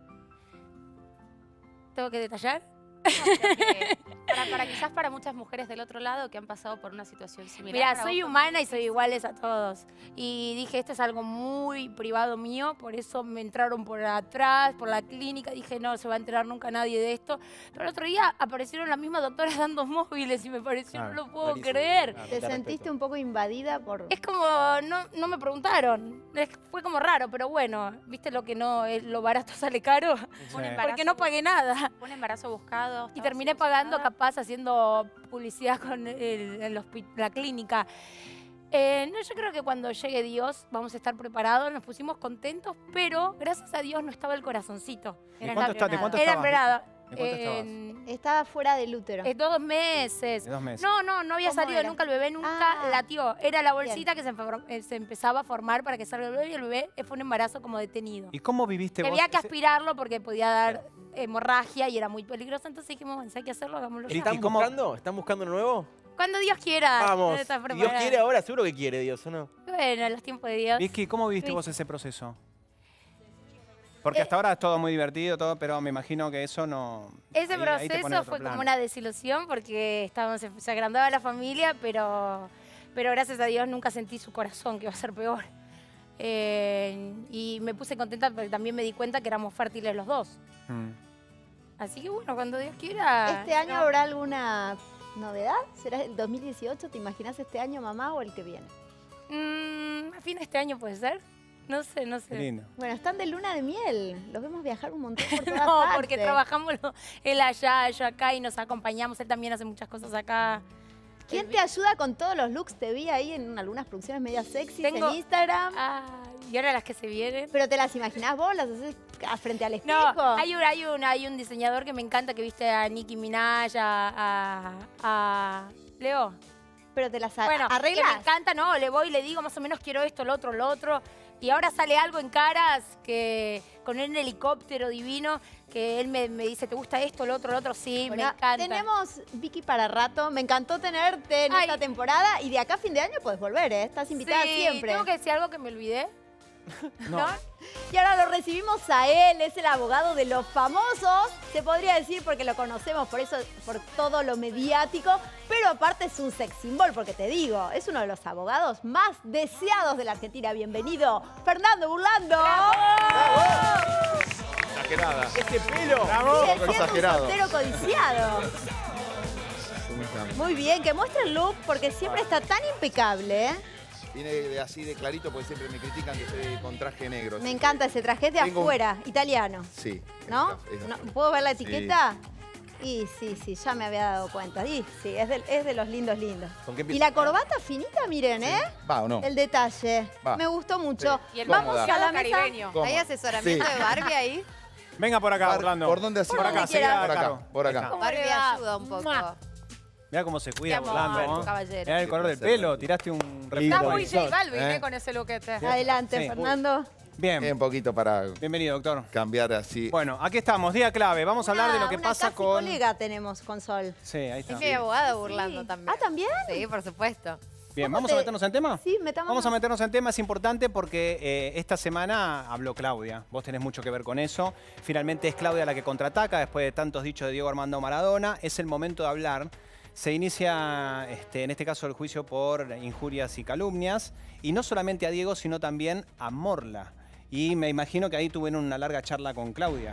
¿Tengo que detallar? No, pero que para, para quizás para muchas mujeres del otro lado que han pasado por una situación similar. Mira, para soy vos fue humana muy y soy difícil. iguales a todos. Y dije, esto es algo muy privado mío, por eso me entraron por atrás, por la clínica. Dije, no se va a enterar nunca nadie de esto. Pero el otro día aparecieron las mismas doctoras dando móviles y me pareció, Claro, no lo puedo Clarísimo. creer. Claro, ¿Te te sentiste respeto. un poco invadida por...? Es como, no, no me preguntaron. Es- fue como raro, pero bueno, ¿viste lo que no, es- lo barato sale caro? Un Sí. embarazo Porque no pagué nada. Un embarazo buscado. Y estabas terminé pagando ilusionada. capaz haciendo publicidad con el- el hospi- la clínica. Eh, no, yo creo que cuando llegue Dios vamos a estar preparados, nos pusimos contentos, pero gracias a Dios no estaba el corazoncito. ¿De Era cuánto, está- de embrionada. cuánto Era estabas? embrionada. ¿De cuánto estabas? En- Estaba fuera del útero. en dos meses. De dos meses. No, no, no había ¿Cómo salido era? nunca el bebé, nunca Ah. latió. Era la bolsita que se, enfor- eh, se empezaba a formar para que salga el bebé y el bebé fue un embarazo como detenido. ¿Y cómo viviste Que vos? había que ese- aspirarlo porque podía dar hemorragia y era muy peligroso, entonces dijimos, bueno, si hay que hacerlo, hagámoslo ya. ¿Están ¿Y cómo- buscando? ¿Están buscando uno nuevo? Cuando Dios quiera. Vamos. está Dios preparado. quiere ahora, seguro que quiere Dios, ¿o no? Bueno, los tiempos de Dios. Vicky, ¿cómo viviste Sí. vos ese proceso? Porque Eh, hasta ahora es todo muy divertido, todo, pero me imagino que eso no... Ese ahí- ahí te pone en proceso otro fue plano. como una desilusión porque estábamos, se, se agrandaba la familia, pero, pero gracias a Dios nunca sentí su corazón, que iba a ser peor. Eh, y me puse contenta porque también me di cuenta que éramos fértiles los dos. Mm. Así que bueno, cuando Dios quiera... ¿Este año no. habrá alguna novedad? ¿Será el dos mil dieciocho? ¿Te imaginas este año, mamá, o el que viene? Mm, a fin de este año puede ser. No sé, no Qué sé. lindo. Bueno, están de luna de miel. Los vemos viajar un montón por todas No, partes. porque trabajamos lo- él allá, yo acá y nos acompañamos. Él también hace muchas cosas acá. ¿Quién te ayuda con todos los looks? Te vi ahí en algunas producciones medias sexy Tengo- en Instagram. Ah, y ahora las que se vienen. ¿Pero te las imaginás vos? ¿Las haces a- frente al espejo? No, hay un, hay, un, hay un diseñador que me encanta que viste a Nicki Minaj, a, a, a Leo. Pero te las a- Bueno, que arreglas. me encanta, ¿no? Le voy y le digo más o menos quiero esto, lo otro, lo otro. Y ahora sale algo en Caras que con un helicóptero divino que él me, me dice, ¿te gusta esto, lo otro, lo otro? Sí, Bueno, me encanta. tenemos Vicky para rato. Me encantó tenerte en Ay. esta temporada. Y de acá a fin de año puedes volver, ¿eh? Estás invitada Sí, siempre. ¿Tengo que decir algo que me olvidé? No. Y ahora lo recibimos a él, es el abogado de los famosos, se podría decir porque lo conocemos por eso, por todo lo mediático, pero aparte es un sex symbol, porque te digo, es uno de los abogados más deseados de la Argentina. Bienvenido, Fernando Burlando. Exagerada. Ese pelo. ¡Bravo! Sigue siendo exagerado. un soltero codiciado. Muy bien, que muestre el look porque siempre está tan impecable, ¿eh? Viene de- así de clarito porque siempre me critican que estoy con traje negro. Me así encanta que- ese traje es de Tengo un- afuera, italiano, Sí. ¿no? es de No, afuera. ¿Puedo ver la Sí. etiqueta? Y sí, sí, ya me había dado cuenta. Y sí, es de, es de los lindos, lindos. ¿Con qué Y empieza? la corbata finita, miren, ¿eh? ¿Va o no? El detalle. Va. Me gustó mucho. Y el Vamos cómoda. a la bronceado mesa. caribeño. ¿Cómo? ¿Hay asesoramiento Sí. de Barbie ahí? Venga por acá, Par- Orlando. ¿Por dónde así? Por acá, Por donde seguí quiera. a Por acá, Caro. por acá. Ahí está. Barbie le va? ayuda un poco. Mua. Mirá cómo se cuida, Qué amor, Orlando. ¿no? caballero. Mirá el color del pelo, tiraste un Está reflejo muy ahí. J Balvin, ¿Eh? ¿eh? Con ese loquete. Adelante, Sí. Fernando. Bien, Un poquito para bienvenido, doctor. cambiar así. Bueno, aquí estamos, día clave. Vamos a hablar de lo que Una pasa casi con... colega tenemos con Sol. Sí, ahí está. Es mi abogada burlando Sí. también. Ah, ¿también? Sí, por supuesto. Bien, ¿Cómo ¿vamos a te- meternos en tema? Sí, metamos. Vamos a meternos en tema, es importante porque eh, esta semana habló Claudia, vos tenés mucho que ver con eso. Finalmente es Claudia la que contraataca después de tantos dichos de Diego Armando Maradona. Es el momento de hablar. Se inicia, este, en este caso, el juicio por injurias y calumnias. Y no solamente a Diego, sino también a Morla. Y me imagino que ahí tuvieron una larga charla con Claudia.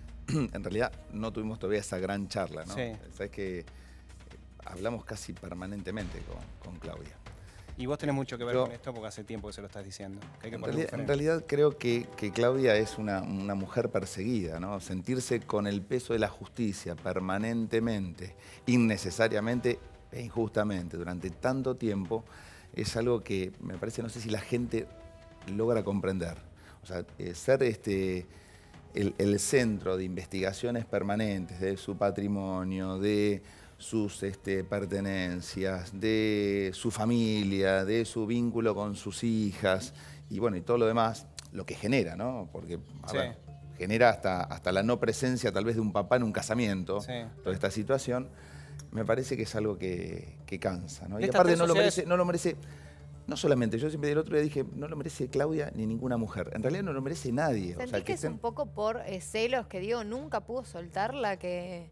En realidad no tuvimos todavía esa gran charla, ¿no? Sí. Sabes que eh, hablamos casi permanentemente con, con Claudia. Y vos tenés mucho que ver Yo- con esto porque hace tiempo que se lo estás diciendo. Que hay que En, ponerle realidad, un en freno. realidad creo que, que Claudia es una, una mujer perseguida, ¿no? Sentirse con el peso de la justicia permanentemente, innecesariamente e injustamente durante tanto tiempo es algo que me parece, no sé si la gente logra comprender. O sea, eh, ser este, el, el centro de investigaciones permanentes de su patrimonio, de sus este, pertenencias, de su familia, de su vínculo con sus hijas y bueno, y todo lo demás, lo que genera, ¿no? Porque, a Sí. ver, genera hasta, hasta la no presencia tal vez de un papá en un casamiento, Sí. toda esta situación, me parece que es algo que, que cansa, ¿no? De Y estas aparte tres no lo, sociedades- merece, no lo merece, no solamente, yo siempre el otro día dije, no lo merece Claudia ni ninguna mujer, en realidad no lo merece nadie. O ¿Sentís sea, que es estén- un poco por eh, celos que Diego nunca pudo soltarla? Que...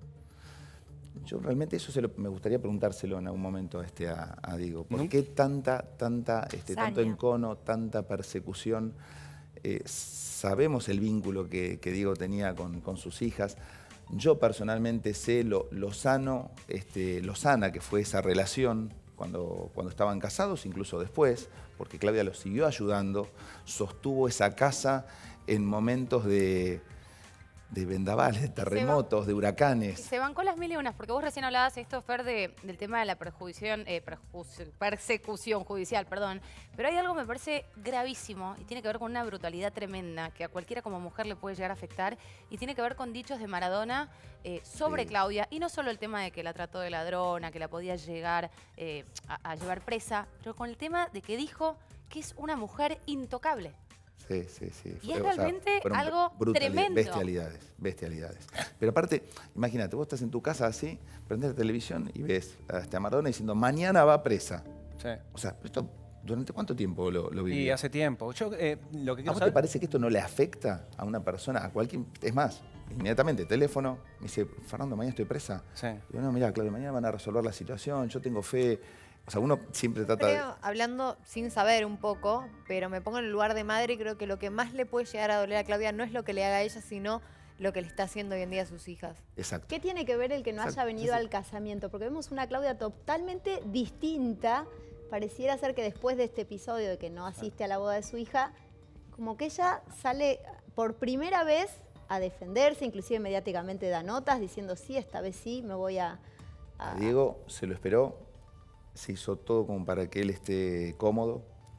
Yo realmente eso se lo- me gustaría preguntárselo en algún momento este, a, a Diego. ¿Por Nunca- qué tanta, tanta, este, tanto Saña. encono, tanta persecución? Eh, sabemos el vínculo que, que Diego tenía con, con sus hijas. Yo personalmente sé lo, lo sano, este, lo sana que fue esa relación cuando, cuando estaban casados, incluso después, porque Claudia los siguió ayudando, sostuvo esa casa en momentos de, de vendavales, de terremotos, de Y huracanes. se bancó las mil y unas, porque vos recién hablabas esto, Fer, de- del tema de la perjudición, eh, perju- persecución judicial, perdón. Pero hay algo que me parece gravísimo y tiene que ver con una brutalidad tremenda que a cualquiera como mujer le puede llegar a afectar y tiene que ver con dichos de Maradona eh, sobre Sí. Claudia. Y no solo el tema de que la trató de ladrona, que la podía llegar eh, a, a llevar presa, pero con el tema de que dijo que es una mujer intocable. Sí, sí, sí. Y es Fue, o sea, realmente fueron algo brutalidad- tremendo. Bestialidades, bestialidades. Pero aparte, imagínate, vos estás en tu casa así, prendés la televisión y ves a este, a Maradona diciendo, mañana va presa. Sí. O sea, esto, ¿durante cuánto tiempo lo, lo vivió? Y hace tiempo. Yo eh, lo que ¿A quiero vos te saber... parece que esto no le afecta a una persona, a cualquier... Es más, inmediatamente, teléfono, me dice, Fernando, mañana estoy presa. Sí. Digo, no, mirá, Claudio, mañana van a resolver la situación, yo tengo fe. O sea, uno siempre trata de... Creo, hablando sin saber un poco, pero me pongo en el lugar de madre y creo que lo que más le puede llegar a doler a Claudia no es lo que le haga a ella, sino lo que le está haciendo hoy en día a sus hijas. Exacto. ¿Qué tiene que ver el que no haya Exacto, venido sí. al casamiento? Porque vemos una Claudia totalmente distinta. Pareciera ser que después de este episodio de que no asiste a la boda de su hija, como que ella sale por primera vez a defenderse, inclusive mediáticamente da notas diciendo sí, esta vez sí, me voy a... a- A Diego se lo esperó, se hizo todo como para que él esté cómodo,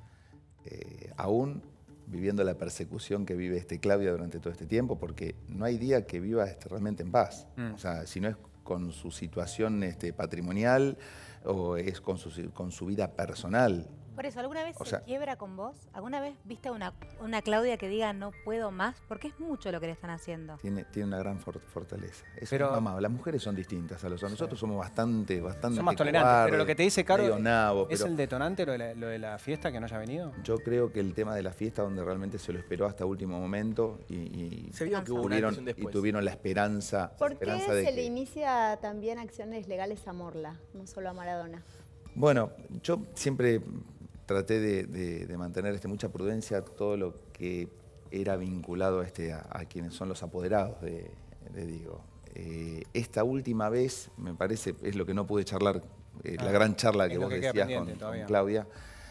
eh, aún viviendo la persecución que vive este Claudia durante todo este tiempo, porque no hay día que viva este, realmente en paz. Mm. O sea, si no es con su situación este, patrimonial o es con su, con su vida personal. Por eso, ¿alguna vez O se sea- quiebra con vos? ¿Alguna vez viste una, una Claudia que diga no puedo más? Porque es mucho lo que le están haciendo. Tiene, tiene una gran for- fortaleza. Eso Pero- es mamá. Las mujeres son distintas a los hombres. Nosotros somos bastante, bastante Son más tolerantes. cobardes, Pero lo que te dice Caro, medio nabos, ¿es pero el detonante lo de, la, lo de la fiesta que no haya venido? yo creo que el tema de la fiesta, donde realmente se lo esperó hasta último momento y, y Se vio que hubo un tuvieron, antes y un y después. tuvieron la esperanza, la ¿Por qué esperanza de se que... le inicia también acciones legales a Morla, no solo a Maradona? Bueno, yo siempre traté de, de- de mantener este, mucha prudencia todo lo que era vinculado a, este, a, a quienes son los apoderados de, de Diego. Eh, esta última vez, me parece, es lo que no pude charlar, eh, Ah, la gran charla es que lo vos que queda decías pendiente con, todavía. con Claudia.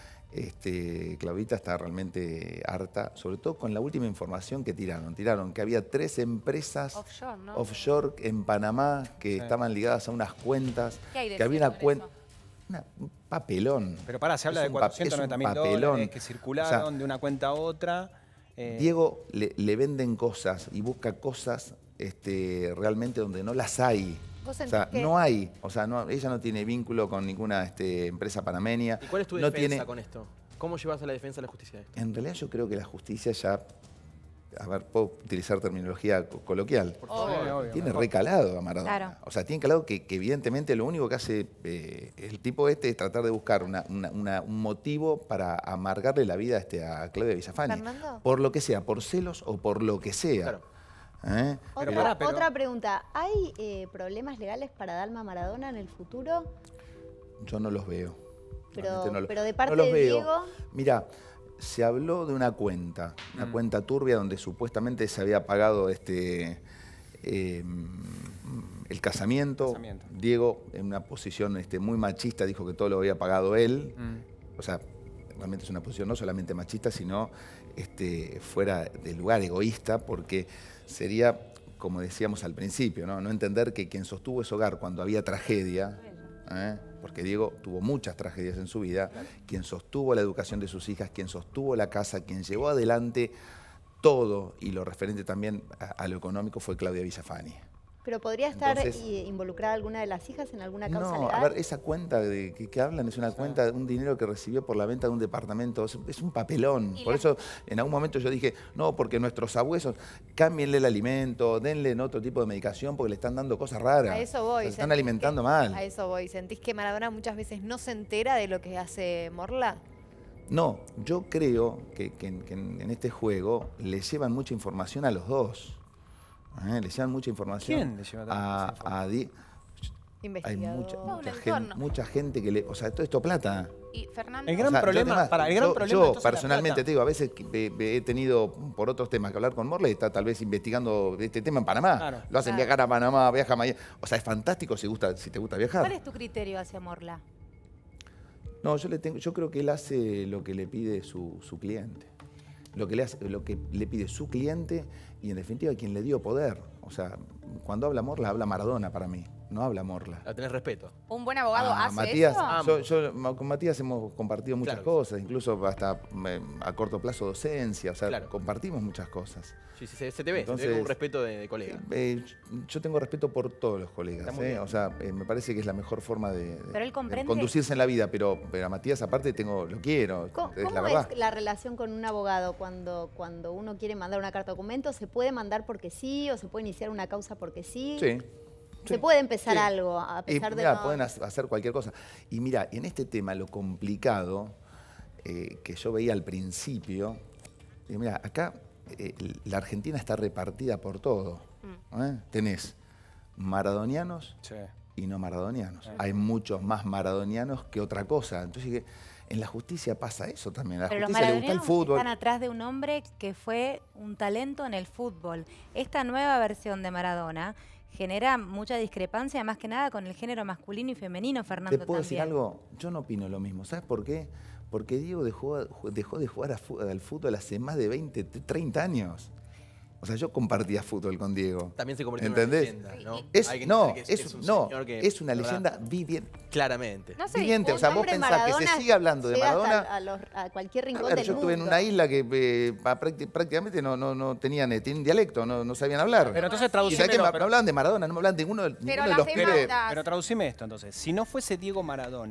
Este, Claudita está realmente harta, sobre todo con la última información que tiraron. Tiraron que había tres empresas Offshore, ¿no? offshore en Panamá que Sí. estaban ligadas a unas cuentas, ¿Qué hay de que había una cierto en cuenta... eso? Una- un papelón. Pero pará, se habla Es de un pa- cuatrocientos noventa mil es un papelón. dólares que circularon O sea, de una cuenta a otra. eh, Diego le, le venden cosas y busca cosas este, realmente donde no las hay. ¿Vos O sea, sentís que- no hay. O sea, no, ella no tiene vínculo con ninguna este, empresa panameña. ¿Y cuál es tu no defensa tiene, con esto? ¿Cómo llevas a la defensa de la justicia de esto? En realidad yo creo que la justicia ya, a ver, puedo utilizar terminología co- coloquial, Por sí, favor. obvio, tiene mejor. recalado a Maradona. Claro. O sea, tiene calado que, que evidentemente lo único que hace eh, el tipo este es tratar de buscar una- una- una- un motivo para amargarle la vida este, a Claudia Villafani. Fernando. Por lo que sea, por celos o por lo que sea. Claro. ¿Eh? Pero Otra, pará, pero- otra pregunta, ¿hay eh, problemas legales para Dalma Maradona en el futuro? Yo no los veo. Pero, Realmente no lo- pero de no parte los de veo. Diego, Mira, se habló de una cuenta, una Mm. cuenta turbia donde supuestamente se había pagado este eh, el casamiento. Casamiento. Diego, en una posición este, muy machista, dijo que todo lo había pagado él. mm. O sea, realmente es una posición no solamente machista, sino este, fuera de lugar, egoísta, porque sería, como decíamos al principio, no, no entender que quien sostuvo ese hogar cuando había tragedia, ¿eh? Porque Diego tuvo muchas tragedias en su vida, quien sostuvo la educación de sus hijas, quien sostuvo la casa, quien llevó adelante todo y lo referente también a, a lo económico fue Claudia Villafani. pero podría estar Entonces- eh, involucrada alguna de las hijas en alguna causa No, legal. a ver, esa cuenta de que, que hablan es una cuenta de un dinero que recibió por la venta de un departamento. Es, es un papelón. Y Por la- eso, en algún momento yo dije, no, porque nuestros abuelos, cámbienle el alimento, denle en otro tipo de medicación porque le están dando cosas raras. A eso voy. Se están ¿sentís alimentando que- mal. A eso voy. ¿Sentís que Maradona muchas veces no se entera de lo que hace Morla? No, yo creo que, que- que en, en este juego le llevan mucha información a los dos. ¿Eh? Le llevan mucha información ¿Quién le lleva tanta a, información? a Di- Hay Investigador. mucha, No, un mucha, entorno. gente, mucha gente que le... O sea, todo esto plata. Y Fernando, El gran O sea, yo problema, además, para, el gran yo, problema yo, de esto es la personalmente plata. te digo, a veces que ve- ve- he tenido por otros temas que hablar con Morley, está tal vez investigando este tema en Panamá. Claro. Lo hacen Claro. viajar a Panamá, viaja a Miami. O sea, es fantástico si, gusta, si te gusta viajar. ¿Cuál es tu criterio hacia Morla? No, yo, le tengo, yo creo que él hace lo que le pide su, su cliente. Lo que, le hace, lo que le pide su cliente y en definitiva quien le dio poder. O sea, cuando habla Morla, habla Maradona para mí, no habla Morla. A tener respeto. un buen abogado Ah, hace Matías, eso. yo, yo- ma- con Matías hemos compartido muchas Claro. cosas, incluso hasta eh, a corto plazo docencia, o sea, Claro. compartimos muchas cosas. Sí, sí, se, se te ve, se te ve Entonces- con un respeto de, de colega. Eh, yo tengo respeto por todos los colegas, Está muy ¿eh? bien. O sea, eh, me parece que es la mejor forma de, de- Pero él de comprende- conducirse en la vida, pero, pero a Matías aparte tengo, lo quiero, ¿Cómo, es cómo la verdad. es la relación con un abogado cuando, cuando uno quiere mandar una carta documento? ¿Se puede mandar porque sí o se puede iniciar una causa porque sí? Sí. Se sí, puede empezar sí. algo a Y pesar de mirá, no... pueden ha- hacer cualquier cosa. Y mira, en este tema lo complicado eh, que yo veía al principio, digo, mira, acá eh, la Argentina está repartida por todo. ¿eh? Tenés maradonianos Sí. y no maradonianos. Sí. Hay muchos más maradonianos que otra cosa. Entonces, que en la justicia pasa eso también. A la Pero los justicia le gusta el maradonianos fútbol. están atrás de un hombre que fue un talento en el fútbol. Esta nueva versión de Maradona genera mucha discrepancia, más que nada con el género masculino y femenino, Fernando, ¿Te puedo decir también. algo? Yo no opino lo mismo. ¿Sabes por qué? Porque Diego dejó, dejó de jugar a fu- al fútbol hace más de veinte, treinta años. O sea, yo compartía fútbol con Diego. También se convirtió ¿Entendés? en una leyenda, ¿no? Es, Hay que no, entender que es, un no, señor que, es una la verdad, leyenda viviente. Claramente. No sé, viviente. O Un sea, vos hombre pensás que Maradona se sigue hablando de llega hasta Maradona. A, los- a cualquier A rincón ver, del yo estuve en mundo. una isla que eh, pa- prácti- prácticamente no, no, no tenían, eh, tienen dialecto, no, no sabían hablar. Pero entonces ¿Y sabés qué? traducímelo, Me, me pero- hablaban de Maradona, no me hablaban de ninguno, de- ninguno de las los pibes. demandas- Pero traducime esto entonces. Si no fuese Diego Maradona,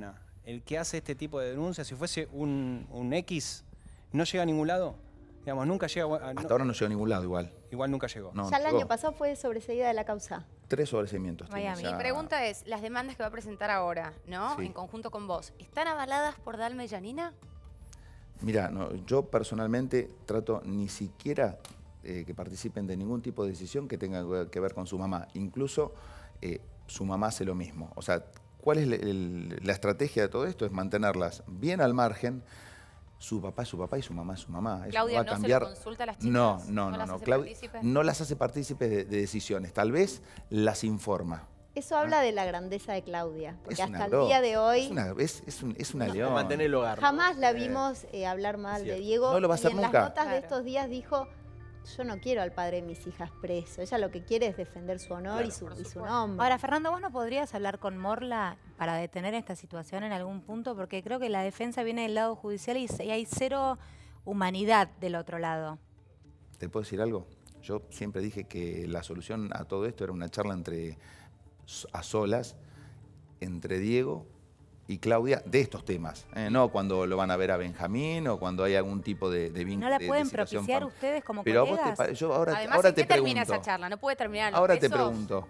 el que hace este tipo de denuncias, si fuese un, un X, no llega a ningún lado? Digamos, nunca llega a... Hasta no, ahora no llegó a ningún lado igual. igual nunca llegó. No, Ya el no año llegó. pasado fue sobreseída de la causa. Tres sobreseimientos. tiene Miami. ya. Mi pregunta es, las demandas que va a presentar ahora, ¿no? Sí. En conjunto con vos, ¿están avaladas por Dalma y Janina? Mira, no, yo personalmente trato ni siquiera eh, que participen de ningún tipo de decisión que tenga que ver con su mamá. Incluso eh, su mamá hace lo mismo. O sea, ¿cuál es el- el- la estrategia de todo esto? Es mantenerlas bien al margen. Su papá es su papá y su mamá es su mamá. Eso Claudia, va a ¿no se lo cambiar. consulta a las chicas? No, no, ¿No no, las no. hace Claudia partícipes? no las hace partícipes de, de decisiones. Tal vez las informa. Eso habla de la grandeza de Claudia, porque Es una hasta el grosa, día de hoy Es una, es, es un- es una Para león. mantener el hogar. ¿no? jamás la Eh, vimos eh, hablar mal de cierto. Diego. No lo va a hacer y en nunca. las notas de Claro. estos días dijo, yo no quiero al padre de mis hijas preso. Ella lo que quiere es defender su honor Claro, y, su, por y su supuesto. nombre. Ahora, Fernando, ¿vos no podrías hablar con Morla para detener esta situación en algún punto? Porque creo que la defensa viene del lado judicial y, y hay cero humanidad del otro lado. ¿Te puedo decir algo? Yo siempre dije que la solución a todo esto era una charla entre a solas entre Diego y Claudia de estos temas. ¿eh? No cuando lo van a ver a Benjamín o cuando hay algún tipo de, de vínculo. ¿No la de- de pueden situación propiciar fam- ustedes como Pero a vos te colegas? pa- yo ahora, Además, ahora ¿en te qué termina pregunto. esa charla? ¿No puede terminar a los Ahora te besos? pregunto.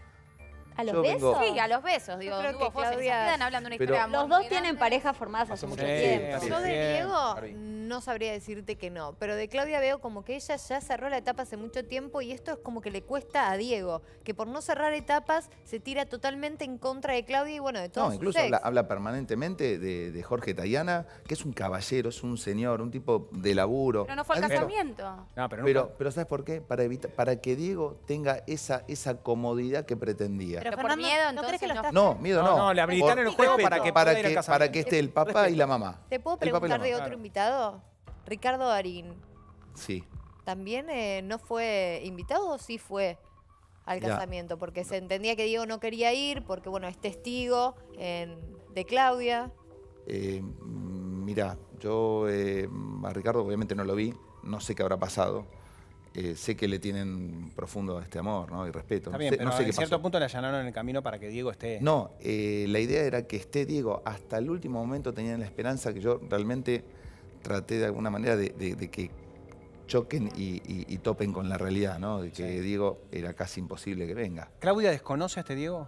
¿A los yo vengo- besos? Sí, a los besos, digo, creo Hugo que Fosse, se Claudia- quedan hablando una Pero- historia de amor Los dos muy tienen grande. parejas formadas hace Hace mucho mucho tiempo. tiempo. Yo de Bien, Diego Barbie. no sabría decirte que no, pero de Claudia veo como que ella ya cerró la etapa hace mucho tiempo y esto es como que le cuesta a Diego, que por no cerrar etapas se tira totalmente en contra de Claudia y bueno, de todos No, sus incluso ex. habla, habla permanentemente de, de Jorge Tayana, que es un caballero, es un señor, un tipo de laburo. Pero no fue el ¿Has visto? casamiento. No, pero, nunca- Pero, pero ¿sabes por qué? Para evitar, para que Diego tenga esa, esa comodidad que pretendía. Pero por Fernando, miedo, ¿no crees que lo entonces, estás... No, miedo No, no. no, le habilitaron el juego respeto, para que para pueda ir al que, casamiento. para que esté el papá y la mamá. ¿Te puedo El papá y la preguntar de mamá. otro claro. invitado? Ricardo Darín. Sí. ¿También eh, no fue invitado o sí fue al Ya. casamiento? Porque se entendía que Diego no quería ir, porque bueno, es testigo en- de Claudia. Eh, mira, yo eh, a Ricardo obviamente no lo vi, no sé qué habrá pasado. Eh, sé que le tienen profundo este amor, ¿no? Y respeto. Está bien, Sé- pero no sé en qué cierto pasó. punto le allanaron el camino para que Diego esté. No, eh, la idea era que esté Diego. Hasta el último momento tenían la esperanza que yo realmente traté de alguna manera de, de- de que choquen y, y- y topen con la realidad, ¿no? De que Sí. Diego era casi imposible que venga. ¿Claudia desconoce a este Diego?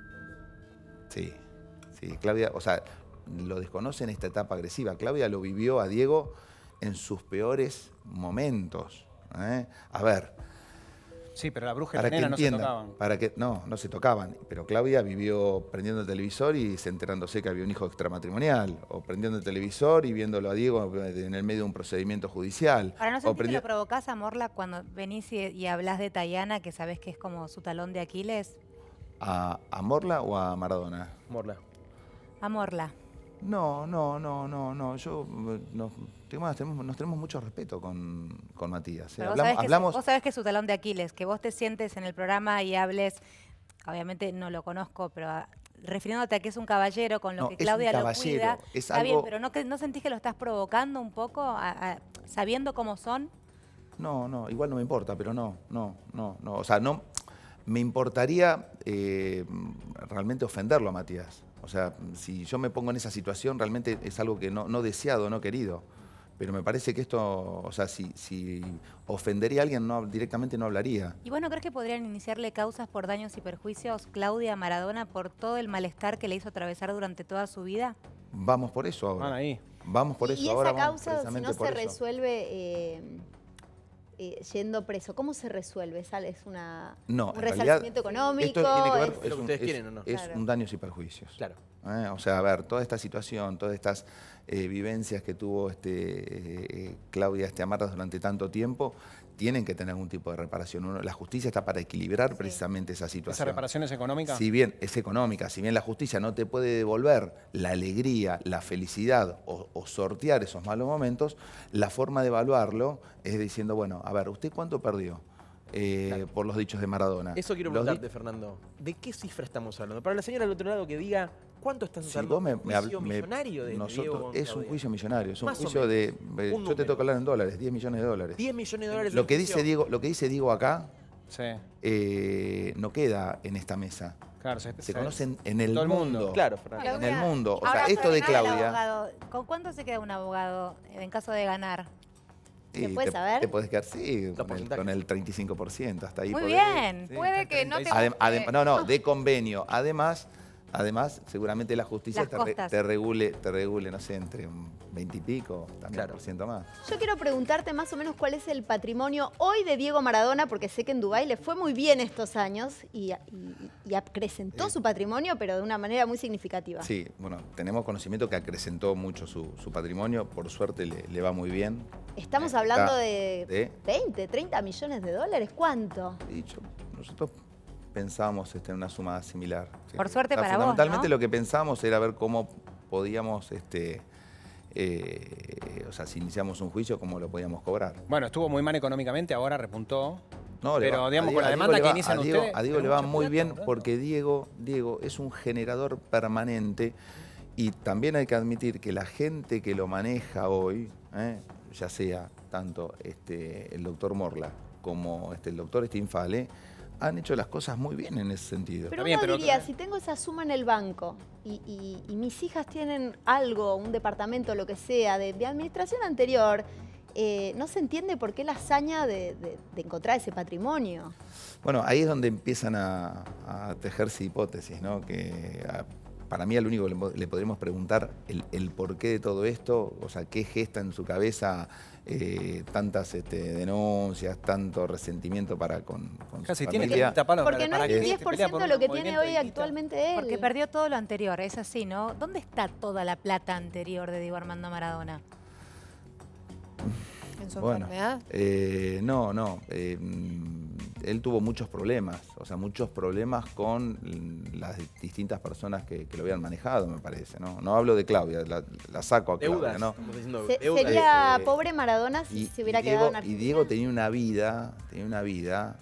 Sí, sí, Claudia, o sea, lo desconoce en esta etapa agresiva. Claudia lo vivió a Diego en sus peores momentos. ¿eh? A ver, Sí, pero la bruja y la para que nena no se entiendan, tocaban. para que no, no se tocaban, pero Claudia vivió prendiendo el televisor y se enterándose que había un hijo extramatrimonial, o prendiendo el televisor y viéndolo a Diego en el medio de un procedimiento judicial. Para no o sentir que prendi- lo provocás a Morla cuando venís y, y hablas de Tayana, que sabés que es como su talón de Aquiles. ¿A, a Morla o a Maradona? Morla. A Morla. No, no, no, no, no. Yo eh, nos tenemos, tenemos- nos tenemos mucho respeto con, con Matías. ¿eh? Pero vos, Hablamos, sabés que, hablamos- vos sabés que es su talón de Aquiles, que vos te sientes en el programa y hables, obviamente no lo conozco, pero ah, refiriéndote a que es un caballero con lo No, que es un Claudia lo caballero, cuida. es Está bien, algo- pero ¿no, que- ¿no sentís que lo estás provocando un poco, a- a- sabiendo cómo son? No, no, igual no me importa, pero no, no, no, no. O sea, no me importaría eh, realmente ofenderlo a Matías. O sea, si yo me pongo en esa situación, realmente es algo que no, no deseado, no querido. Pero me parece que esto, o sea, si, si ofendería a alguien, no, directamente no hablaría. ¿Y vos no crees que podrían iniciarle causas por daños y perjuicios Claudia a Maradona por todo el malestar que le hizo atravesar durante toda su vida? Vamos por eso ahora. Van ahí. Vamos por y eso y esa ahora. vamos causa, si precisamente no por se eso. resuelve eh, eh, yendo preso, ¿cómo se resuelve? ¿Sale? ¿Es una, No, un en realidad, resarcimiento económico? Esto tiene que ver, ¿Es- Es lo que un- ustedes es- quieren, ¿o no? es Claro. un daños y perjuicios. Claro. ¿eh? O sea, a ver, toda esta situación, todas estas eh, vivencias que tuvo este, eh, Claudia este Amarras durante tanto tiempo, tienen que tener algún tipo de reparación. Uno- la justicia está para equilibrar precisamente esa ¿Esa situación. reparación es económica? Si bien es económica, si bien la justicia no te puede devolver la alegría, la felicidad o, o sortear esos malos momentos, la forma de evaluarlo es diciendo, bueno, a ver, ¿usted cuánto perdió? Eh, Claro. Por los dichos de Maradona. Eso quiero Los di- preguntarte, Fernando. ¿De qué cifra estamos hablando? Para la señora del otro lado que diga, ¿cuánto están Si dando? vos me, ¿Un me habl- juicio me- millonario de nosotros, Diego con es un Claudia? juicio millonario, es un Más o juicio de, menos. eh, Un yo te número. toco hablar en dólares, diez millones de dólares. diez millones de dólares. Lo el que juicio. dice Diego, lo que dice Diego acá Sí. eh, no queda en esta mesa. Claro, se, Se se- conocen en el todo el mundo. mundo. Claro, Fernando. En el mundo. O Ahora, sea, esto de ¿cuánto se queda el Claudia... abogado? ¿Con cuánto se queda un abogado en caso de ganar? y ¿Se puede te, saber? Te puedes quedar, sí, con el, porcentajes. con el treinta y cinco por ciento. Hasta ahí Muy podés- bien. sí. Puede que no te Adem- guste. adem- no, no, de convenio. Además, además, seguramente la justicia Las te, re- costas. te regule, te regule, no sé, entre un veinte y pico, también Claro. por ciento más. Yo quiero preguntarte más o menos cuál es el patrimonio hoy de Diego Maradona, porque sé que en Dubái le fue muy bien estos años y, y- y acrecentó Sí. su patrimonio, pero de una manera muy significativa. Sí, bueno, tenemos conocimiento que acrecentó mucho su, su patrimonio, por suerte le, le va muy bien. Estamos Eh, hablando está de de- veinte, treinta millones de dólares. ¿Cuánto? Dicho, nosotros pensábamos este, en una suma similar. Sí. Por suerte O sea, para vos, fundamentalmente ¿no? lo que pensábamos era ver cómo podíamos, este, eh, o sea, si iniciamos un juicio, cómo lo podíamos cobrar. Bueno, estuvo muy mal económicamente, ahora repuntó. No, le Pero, va- digamos, a con la Diego- demanda a Diego que le va- inician a Diego, ustedes, a Diego pero le va mucha muy plata, bien boludo. porque Diego, Diego es un generador permanente y también hay que admitir que la gente que lo maneja hoy, ¿eh? ya sea tanto este, el doctor Morla como este, el doctor Stinfale, han hecho las cosas muy bien en ese sentido. Pero Está bien, uno pero- diría, si tengo esa suma en el banco y, y- y mis hijas tienen algo, un departamento, lo que sea, de, de administración anterior, eh, no se entiende por qué la hazaña de, de- de encontrar ese patrimonio. Bueno, ahí es donde empiezan a, a tejerse hipótesis, ¿no? Que a- para mí al único que le, po- le podríamos preguntar el, el porqué de todo esto, o sea, qué gesta en su cabeza eh, tantas este, denuncias, tanto resentimiento para con, con Casi su tiene familia. treinta palos Porque para- no para es que ni te diez por pelea por ciento lo un que tiene movimiento hoy de guita. actualmente él. Porque perdió todo lo anterior, es así, ¿no? ¿Dónde está toda la plata anterior de Diego Armando Maradona? En su Bueno, enfermedad. eh, no, no. eh, mm, él tuvo muchos problemas, o sea, muchos problemas con mm, las distintas personas que, que lo habían manejado, me parece, ¿no? No hablo de Claudia, la, la saco a Claudia, Deudas. ¿no? Estamos diciendo Se- deudas. sería Eh, pobre Maradona si Y, se hubiera y quedado Diego, en y Argentina. Diego tenía una vida, tenía una vida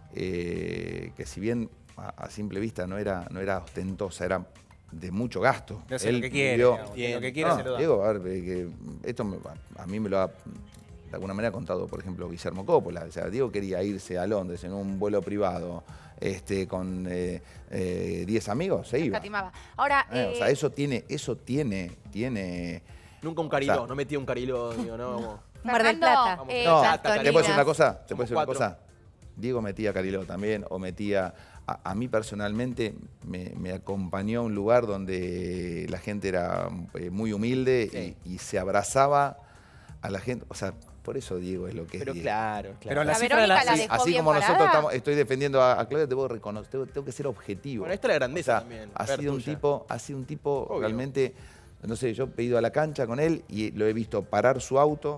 eh, que si bien a, a simple vista no era, no era ostentosa, era de mucho gasto. De hacer lo que quiere, vivió- digamos, de lo que quiere No, se lo da. Diego, a ver, eh, que esto me- a mí me lo ha de alguna manera contado, por ejemplo, Guillermo Coppola. O sea, Diego quería irse a Londres en un vuelo privado este, con eh, eh, diez amigos, se iba. Escatimaba. Ahora, Eh, o sea, eh, eso tiene, eso tiene, tiene. Nunca un cariló, O sea, no metía un cariló, digo, no. Un Mar del Fernando, Plata. eh, No, Chata, ¿te puedo decir Tolinas. una cosa? ¿Te Somos puedo decir una cuatro. cosa? Diego metía Cariló también, o metía... A, a mí personalmente me, me acompañó a un lugar donde la gente era eh, muy humilde Sí. y, y se abrazaba a la gente. O sea, por eso Diego es lo que Pero es Diego. claro, claro. Pero la La cifra de la, Verónica la sí, dejó Así bien como nosotros parada. estamos, estoy defendiendo a, a Claudia, tengo que, reconocer, tengo, tengo que ser objetivo. Bueno, esta es la grandeza O sea, también, Ha Fer, sido un tuya. tipo, ha sido un tipo Obvio. realmente, no sé, yo he ido a la cancha con él y lo he visto parar su auto,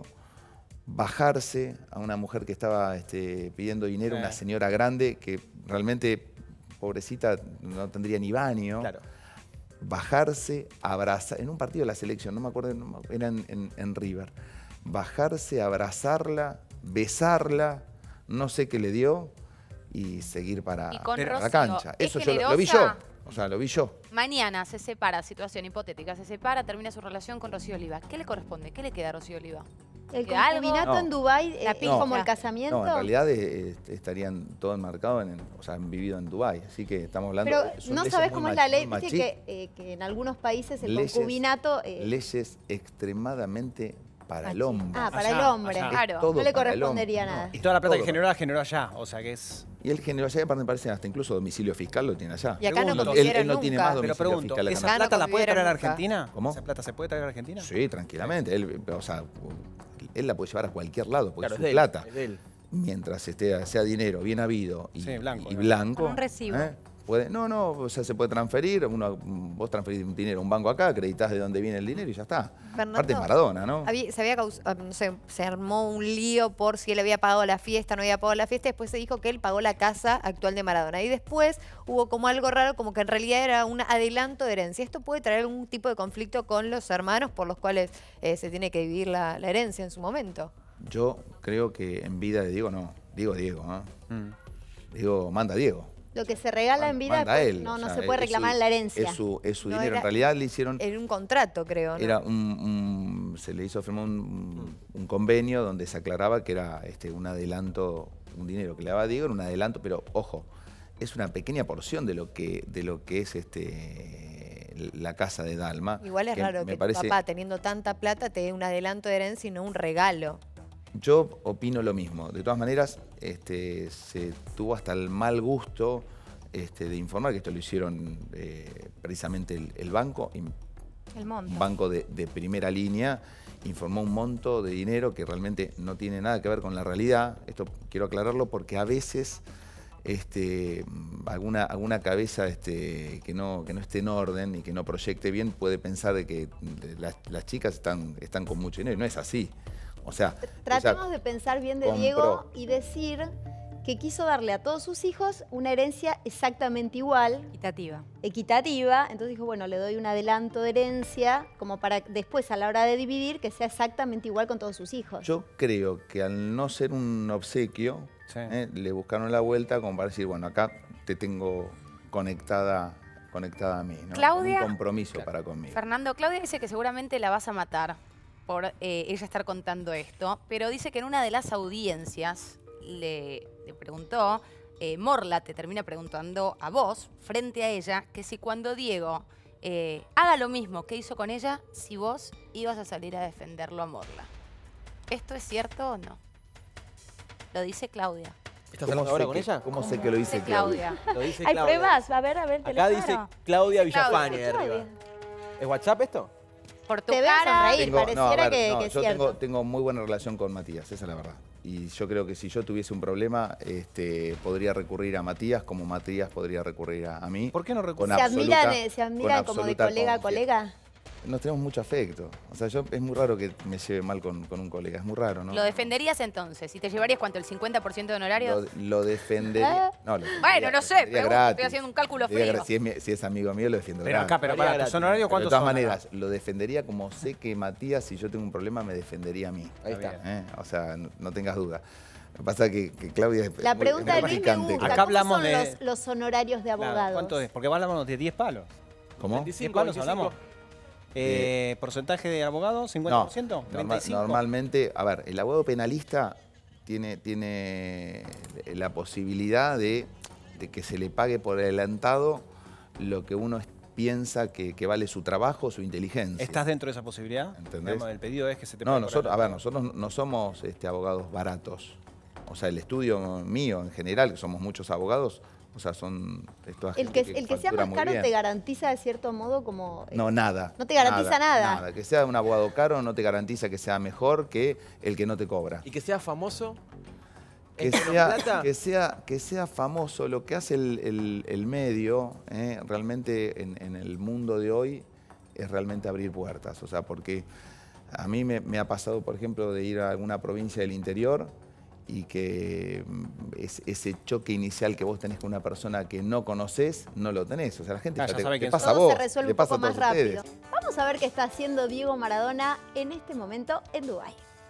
bajarse a una mujer que estaba este, pidiendo dinero, Sí. una señora grande que realmente, pobrecita, no tendría ni baño. Claro. Bajarse, abrazar, en un partido de la selección, no me acuerdo, no me- era en, en- en River, bajarse, abrazarla, besarla, no sé qué le dio y seguir para, Y con para la Rocío, cancha. ¿es Eso yo lo, lo vi yo, generosa? o sea, lo vi yo. mañana se separa, situación hipotética, se separa, termina su relación con Rocío Oliva. ¿Qué le corresponde? ¿Qué le queda a Rocío Oliva? El ¿Queda algo? concubinato No. en Dubái La es pinza. como el casamiento. No, en realidad eh, eh, estarían todos enmarcados, en, o sea, han vivido en Dubái, así que estamos hablando... Pero son no leyes sabes muy cómo es mach- la ley. muy Viste machistas. que, eh, que en algunos países el Leyes- concubinato. eh, Leyes extremadamente para el Machista. hombre. ah, para Allá, el hombre. allá. Claro. Todo No le para el correspondería hombre, nada. Y toda la plata que Todo. generó la generó allá. O sea que es. Y él generó allá, aparte me parece, hasta incluso domicilio fiscal lo tiene allá. Y acá no Pregunto. él, convivieron él no tiene nunca. más Pero domicilio pregunto, fiscal acá. ¿esa Acá no plata la puede traer a la convivieron nunca. Argentina? ¿Cómo? ¿Esa plata se puede traer a Argentina? Sí, tranquilamente. Él, o sea, él la puede llevar a cualquier lado, porque Claro, es es su de él, plata. es de él. Mientras esté, sea dinero bien habido y Sí, blanco, y ¿no? blanco, Con un recibo. ¿eh? Puede, no, no, o sea, se puede transferir. Uno, vos transferís un dinero a un banco acá, acreditás de dónde viene el dinero y ya está. Fernando, Aparte es Maradona, ¿no? Había- se, había caus- ah, no sé, se armó un lío por si él había pagado la fiesta, no había pagado la fiesta. Después se dijo que él pagó la casa actual de Maradona. Y después hubo como algo raro, como que en realidad era un adelanto de herencia. ¿Esto puede traer algún tipo de conflicto con los hermanos por los cuales eh, se tiene que dividir la, la herencia en su momento? Yo creo que en vida de Diego no. Diego, Diego, ¿no? Mm. Diego, manda Diego. Lo que se regala en vida Manda después él. no, o no sea, se puede es reclamar su- en la herencia. Es su, es su No, dinero. era- En realidad le hicieron... Era un contrato, creo, ¿no? Era un, un- se le hizo firmar un, un convenio donde se aclaraba que era este, un adelanto, un dinero que le daba Diego, era un adelanto, pero ojo, es una pequeña porción de lo que, de lo que es este, la casa de Dalma. Igual es que raro me que parece, tu papá, teniendo tanta plata, te dé un adelanto de herencia y no un regalo. Yo opino lo mismo. De todas maneras, este, se tuvo hasta el mal gusto este, de informar que esto lo hicieron eh, precisamente el, el banco, El monto. un banco de, de primera línea, informó un monto de dinero que realmente no tiene nada que ver con la realidad. Esto quiero aclararlo porque a veces este, alguna, alguna cabeza este, que, no, que no esté en orden y que no proyecte bien puede pensar de que las, las chicas están, están con mucho dinero y no es así. O sea, Tratemos de pensar bien de compró. Diego y decir que quiso darle a todos sus hijos una herencia exactamente igual. Equitativa. Equitativa. Entonces dijo, bueno, le doy un adelanto de herencia como para después a la hora de dividir que sea exactamente igual con todos sus hijos. Yo creo que al no ser un obsequio, Sí. eh, le buscaron la vuelta como para decir, bueno, acá te tengo conectada, conectada a mí, ¿no? Claudia. Un compromiso para conmigo. Fernando, Claudia dice que seguramente la vas a matar por eh, ella estar contando esto, pero dice que en una de las audiencias le, le preguntó, eh, Morla te termina preguntando a vos, frente a ella, que si cuando Diego eh, haga lo mismo que hizo con ella, si vos ibas a salir a defenderlo a Morla. ¿Esto es cierto o no? Lo dice Claudia. ¿Estás ¿Cómo hablando ahora sé con que- ella? ¿Cómo sé que lo dice Dice Claudia? Claudia. Lo dice Hay Claudia. pruebas, a ver, a ver, Acá teléfono. dice Claudia Villafañe de Claudia. arriba. ¿Es WhatsApp esto? Por tu Te veo cara. sonreír. Tengo- pareciera a ver, que- no, que es yo cierto. tengo, tengo muy buena relación con Matías, esa es la verdad. Y yo creo que si yo tuviese un problema, este, podría recurrir a Matías, como Matías podría recurrir a, a mí. ¿Por qué no Con recurre? ¿Se absoluta- admiran, eh, se admiran con como de absoluta colega a confianza. colega? Nos tenemos mucho afecto. O sea, yo es muy raro que me lleve mal con, con un colega, es muy raro, ¿no? ¿Lo defenderías entonces? ¿Y te llevarías cuánto? ¿El cincuenta por ciento de honorarios? Lo, lo defendería. No, lo Bueno, defendería- no sé, defendería pregunto, gratis. estoy haciendo un cálculo Defendería frío. gratis. Si es, mi- si es amigo mío, lo defiendo Pero gratis. acá, pero María para, gratis. ¿tus honorarios Pero de cuántos todas son acá? maneras, lo defendería como sé que Matías, si yo tengo un problema, me defendería a mí. Ahí Está está. ¿Eh? O sea, no, no tengas duda. Lo que pasa es que, que Claudia es La muy- pregunta es de muy Luis me picante. gusta. Acá ¿Cómo hablamos son de- los, los honorarios de Claro, abogados? ¿cuánto es? Porque hablamos de diez palos. ¿Cómo? ¿diez veinticinco, palos veinticinco. hablamos? Eh, ¿Porcentaje de abogado? ¿cincuenta por ciento? No, norma- ¿treinta y cinco? normalmente, a ver, el abogado penalista tiene, tiene la posibilidad de, de que se le pague por adelantado lo que uno es- piensa que, que vale su trabajo, su inteligencia. ¿Estás dentro de esa posibilidad? ¿Entendés? Digamos, el pedido es que se te No, pague por nosotros, a ver, adelantado. nosotros no somos este, abogados baratos. O sea, el estudio mío en general, que somos muchos abogados, o sea, son toda El gente que, el que sea factura más muy caro bien. te garantiza de cierto modo como... eh, No, nada. No te garantiza nada. Nada. Que sea un abogado caro no te garantiza que sea mejor que el que no te cobra. ¿Y que sea famoso? Que ¿En Carlos sea, Plata? que, sea, que sea famoso, lo que hace el, el- el medio, eh, realmente en, en el mundo de hoy, es realmente abrir puertas. O sea, porque a mí me, me ha pasado, por ejemplo, de ir a alguna provincia del interior y que mm, es- ese choque inicial que vos tenés con una persona que no conoces, no lo tenés. O sea, la gente Ah, ya te, sabe te quién pasa a todo vos, se resuelve le un pasa poco a más todos rápido. ustedes. Vamos a ver qué está haciendo Diego Maradona en este momento en Dubái.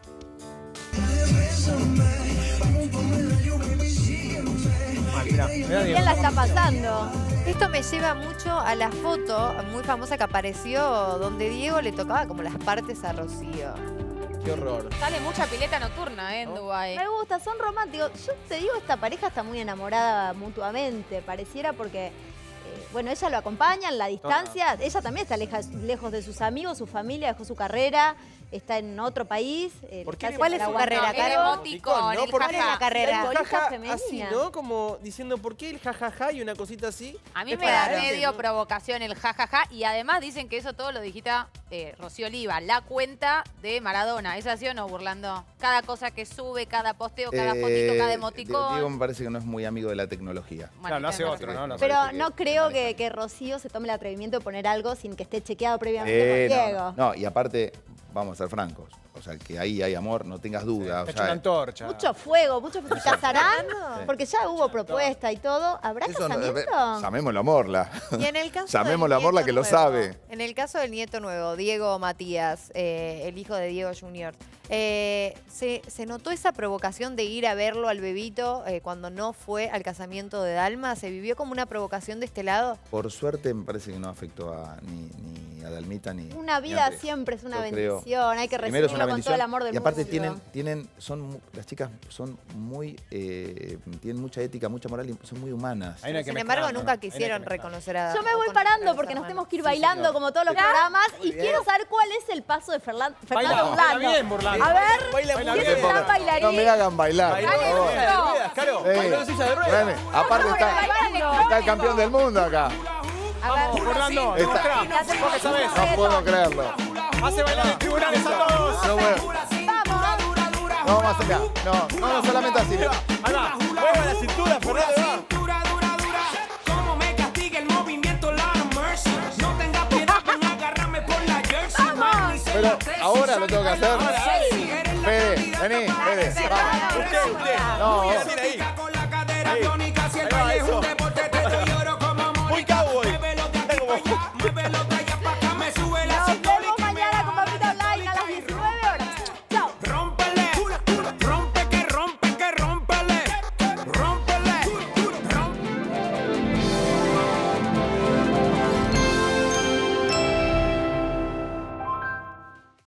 Ah, mirá, mirá, Diego. ¿Quién la está pasando? Esto me lleva mucho a la foto muy famosa que apareció donde Diego le tocaba como las partes a Rocío. Qué horror. Sale mucha pileta nocturna eh, en Dubái. Me gusta, son románticos. Yo te digo, esta pareja está muy enamorada mutuamente. Pareciera porque, eh, bueno, ella lo acompaña en la distancia. Ella también está leja- lejos de sus amigos, su familia, dejó su carrera, está en otro país. eh, ¿Por está qué? haciendo ¿Cuál es la su guardia. carrera, el Caro? emoticón, el Porque ¿Cuál es la jaja. carrera? el Futbolista jaja femenina. así, ¿no? Como diciendo, ¿por qué el jajaja y una cosita así? A mí Es me para da ver, medio ¿no? provocación el jajaja y además dicen que eso todo lo digita eh, Rocío Oliva, la cuenta de Maradona. ¿Es así o no, burlando? Cada cosa que sube, cada posteo, cada Eh, fotito, cada Diego emoticón. me parece que no es muy amigo de la tecnología. Bueno, Claro, lo hace tenés otro, razón. ¿no? Lo hace Pero parece que no creo maneja. que, que Rocío se tome el atrevimiento de poner algo sin que esté chequeado previamente Eh, por no, Diego. no, y aparte, vamos a ser francos. O sea, que ahí hay amor, no tengas duda. o Te echa sea, una antorcha. Mucho fuego, mucho fuego. ¿Se casarán? Sí. Porque ya hubo propuesta y todo. ¿Habrá eso no- casamiento? llamémoslo a Morla. Y en el caso Llamémoslo del a Morla nieto que lo nuevo, sabe. En el caso del nieto nuevo, Diego Matías, eh, el hijo de Diego junior, eh, ¿se, se notó esa provocación de ir a verlo al bebito eh, cuando no fue al casamiento de Dalma? ¿Se vivió como una provocación de este lado? Por suerte me parece que no afectó a, ni, ni a Dalmita ni Una ni a vida Andrés. siempre es una Yo creo- bendición, hay que Primero es una recibirlo con todo el amor del Y aparte mundo. tienen, tienen, son, mu- las chicas son muy, eh, tienen mucha ética, mucha moral y son muy humanas. Ahí no hay que Sin mezclar, embargo, ¿no? nunca Ahí no hay que quisieron mezclar. reconocer a Yo me o voy conocer a parando los porque nos hermanos. tenemos que ir Sí, bailando señor. como todos los programas y bien. quiero saber cuál es el paso de Ferlan- Fernando Baila, Burlando. baila bien, Burlando. A ver, Baila Baila muy ¿quién bien. es tan bailarín? No me hagan bailar, Bailó por en favor. silla de ruedas, Caro. Sí. Bailó en silla de ruedas. Bueno, aparte está, está el campeón del mundo acá. Vamos, Burlando, Está- demostrá. ¿Vos qué sabés? No puedo creerlo. Hace bailar en tribunales a todos. No, puedo. No, más acá. No, no, no solamente así. Ahí va. Mueva la cintura, Fernando. va. Dura, dura, dura, como me castiga el movimiento, Lord of mercy. No tengas piedad, ven a agarrarme por la jersey. man, hice Pero la tesis, ahora lo soy tengo que hacer. Ahora, sí. Eres la Fede, candidata vení, más Fede, deseada. vamos. Usted, usted. No, Mira, tiene ahí. Con la cadera Ahí. biónica, si el Ahí va, baile es un eso. deporte.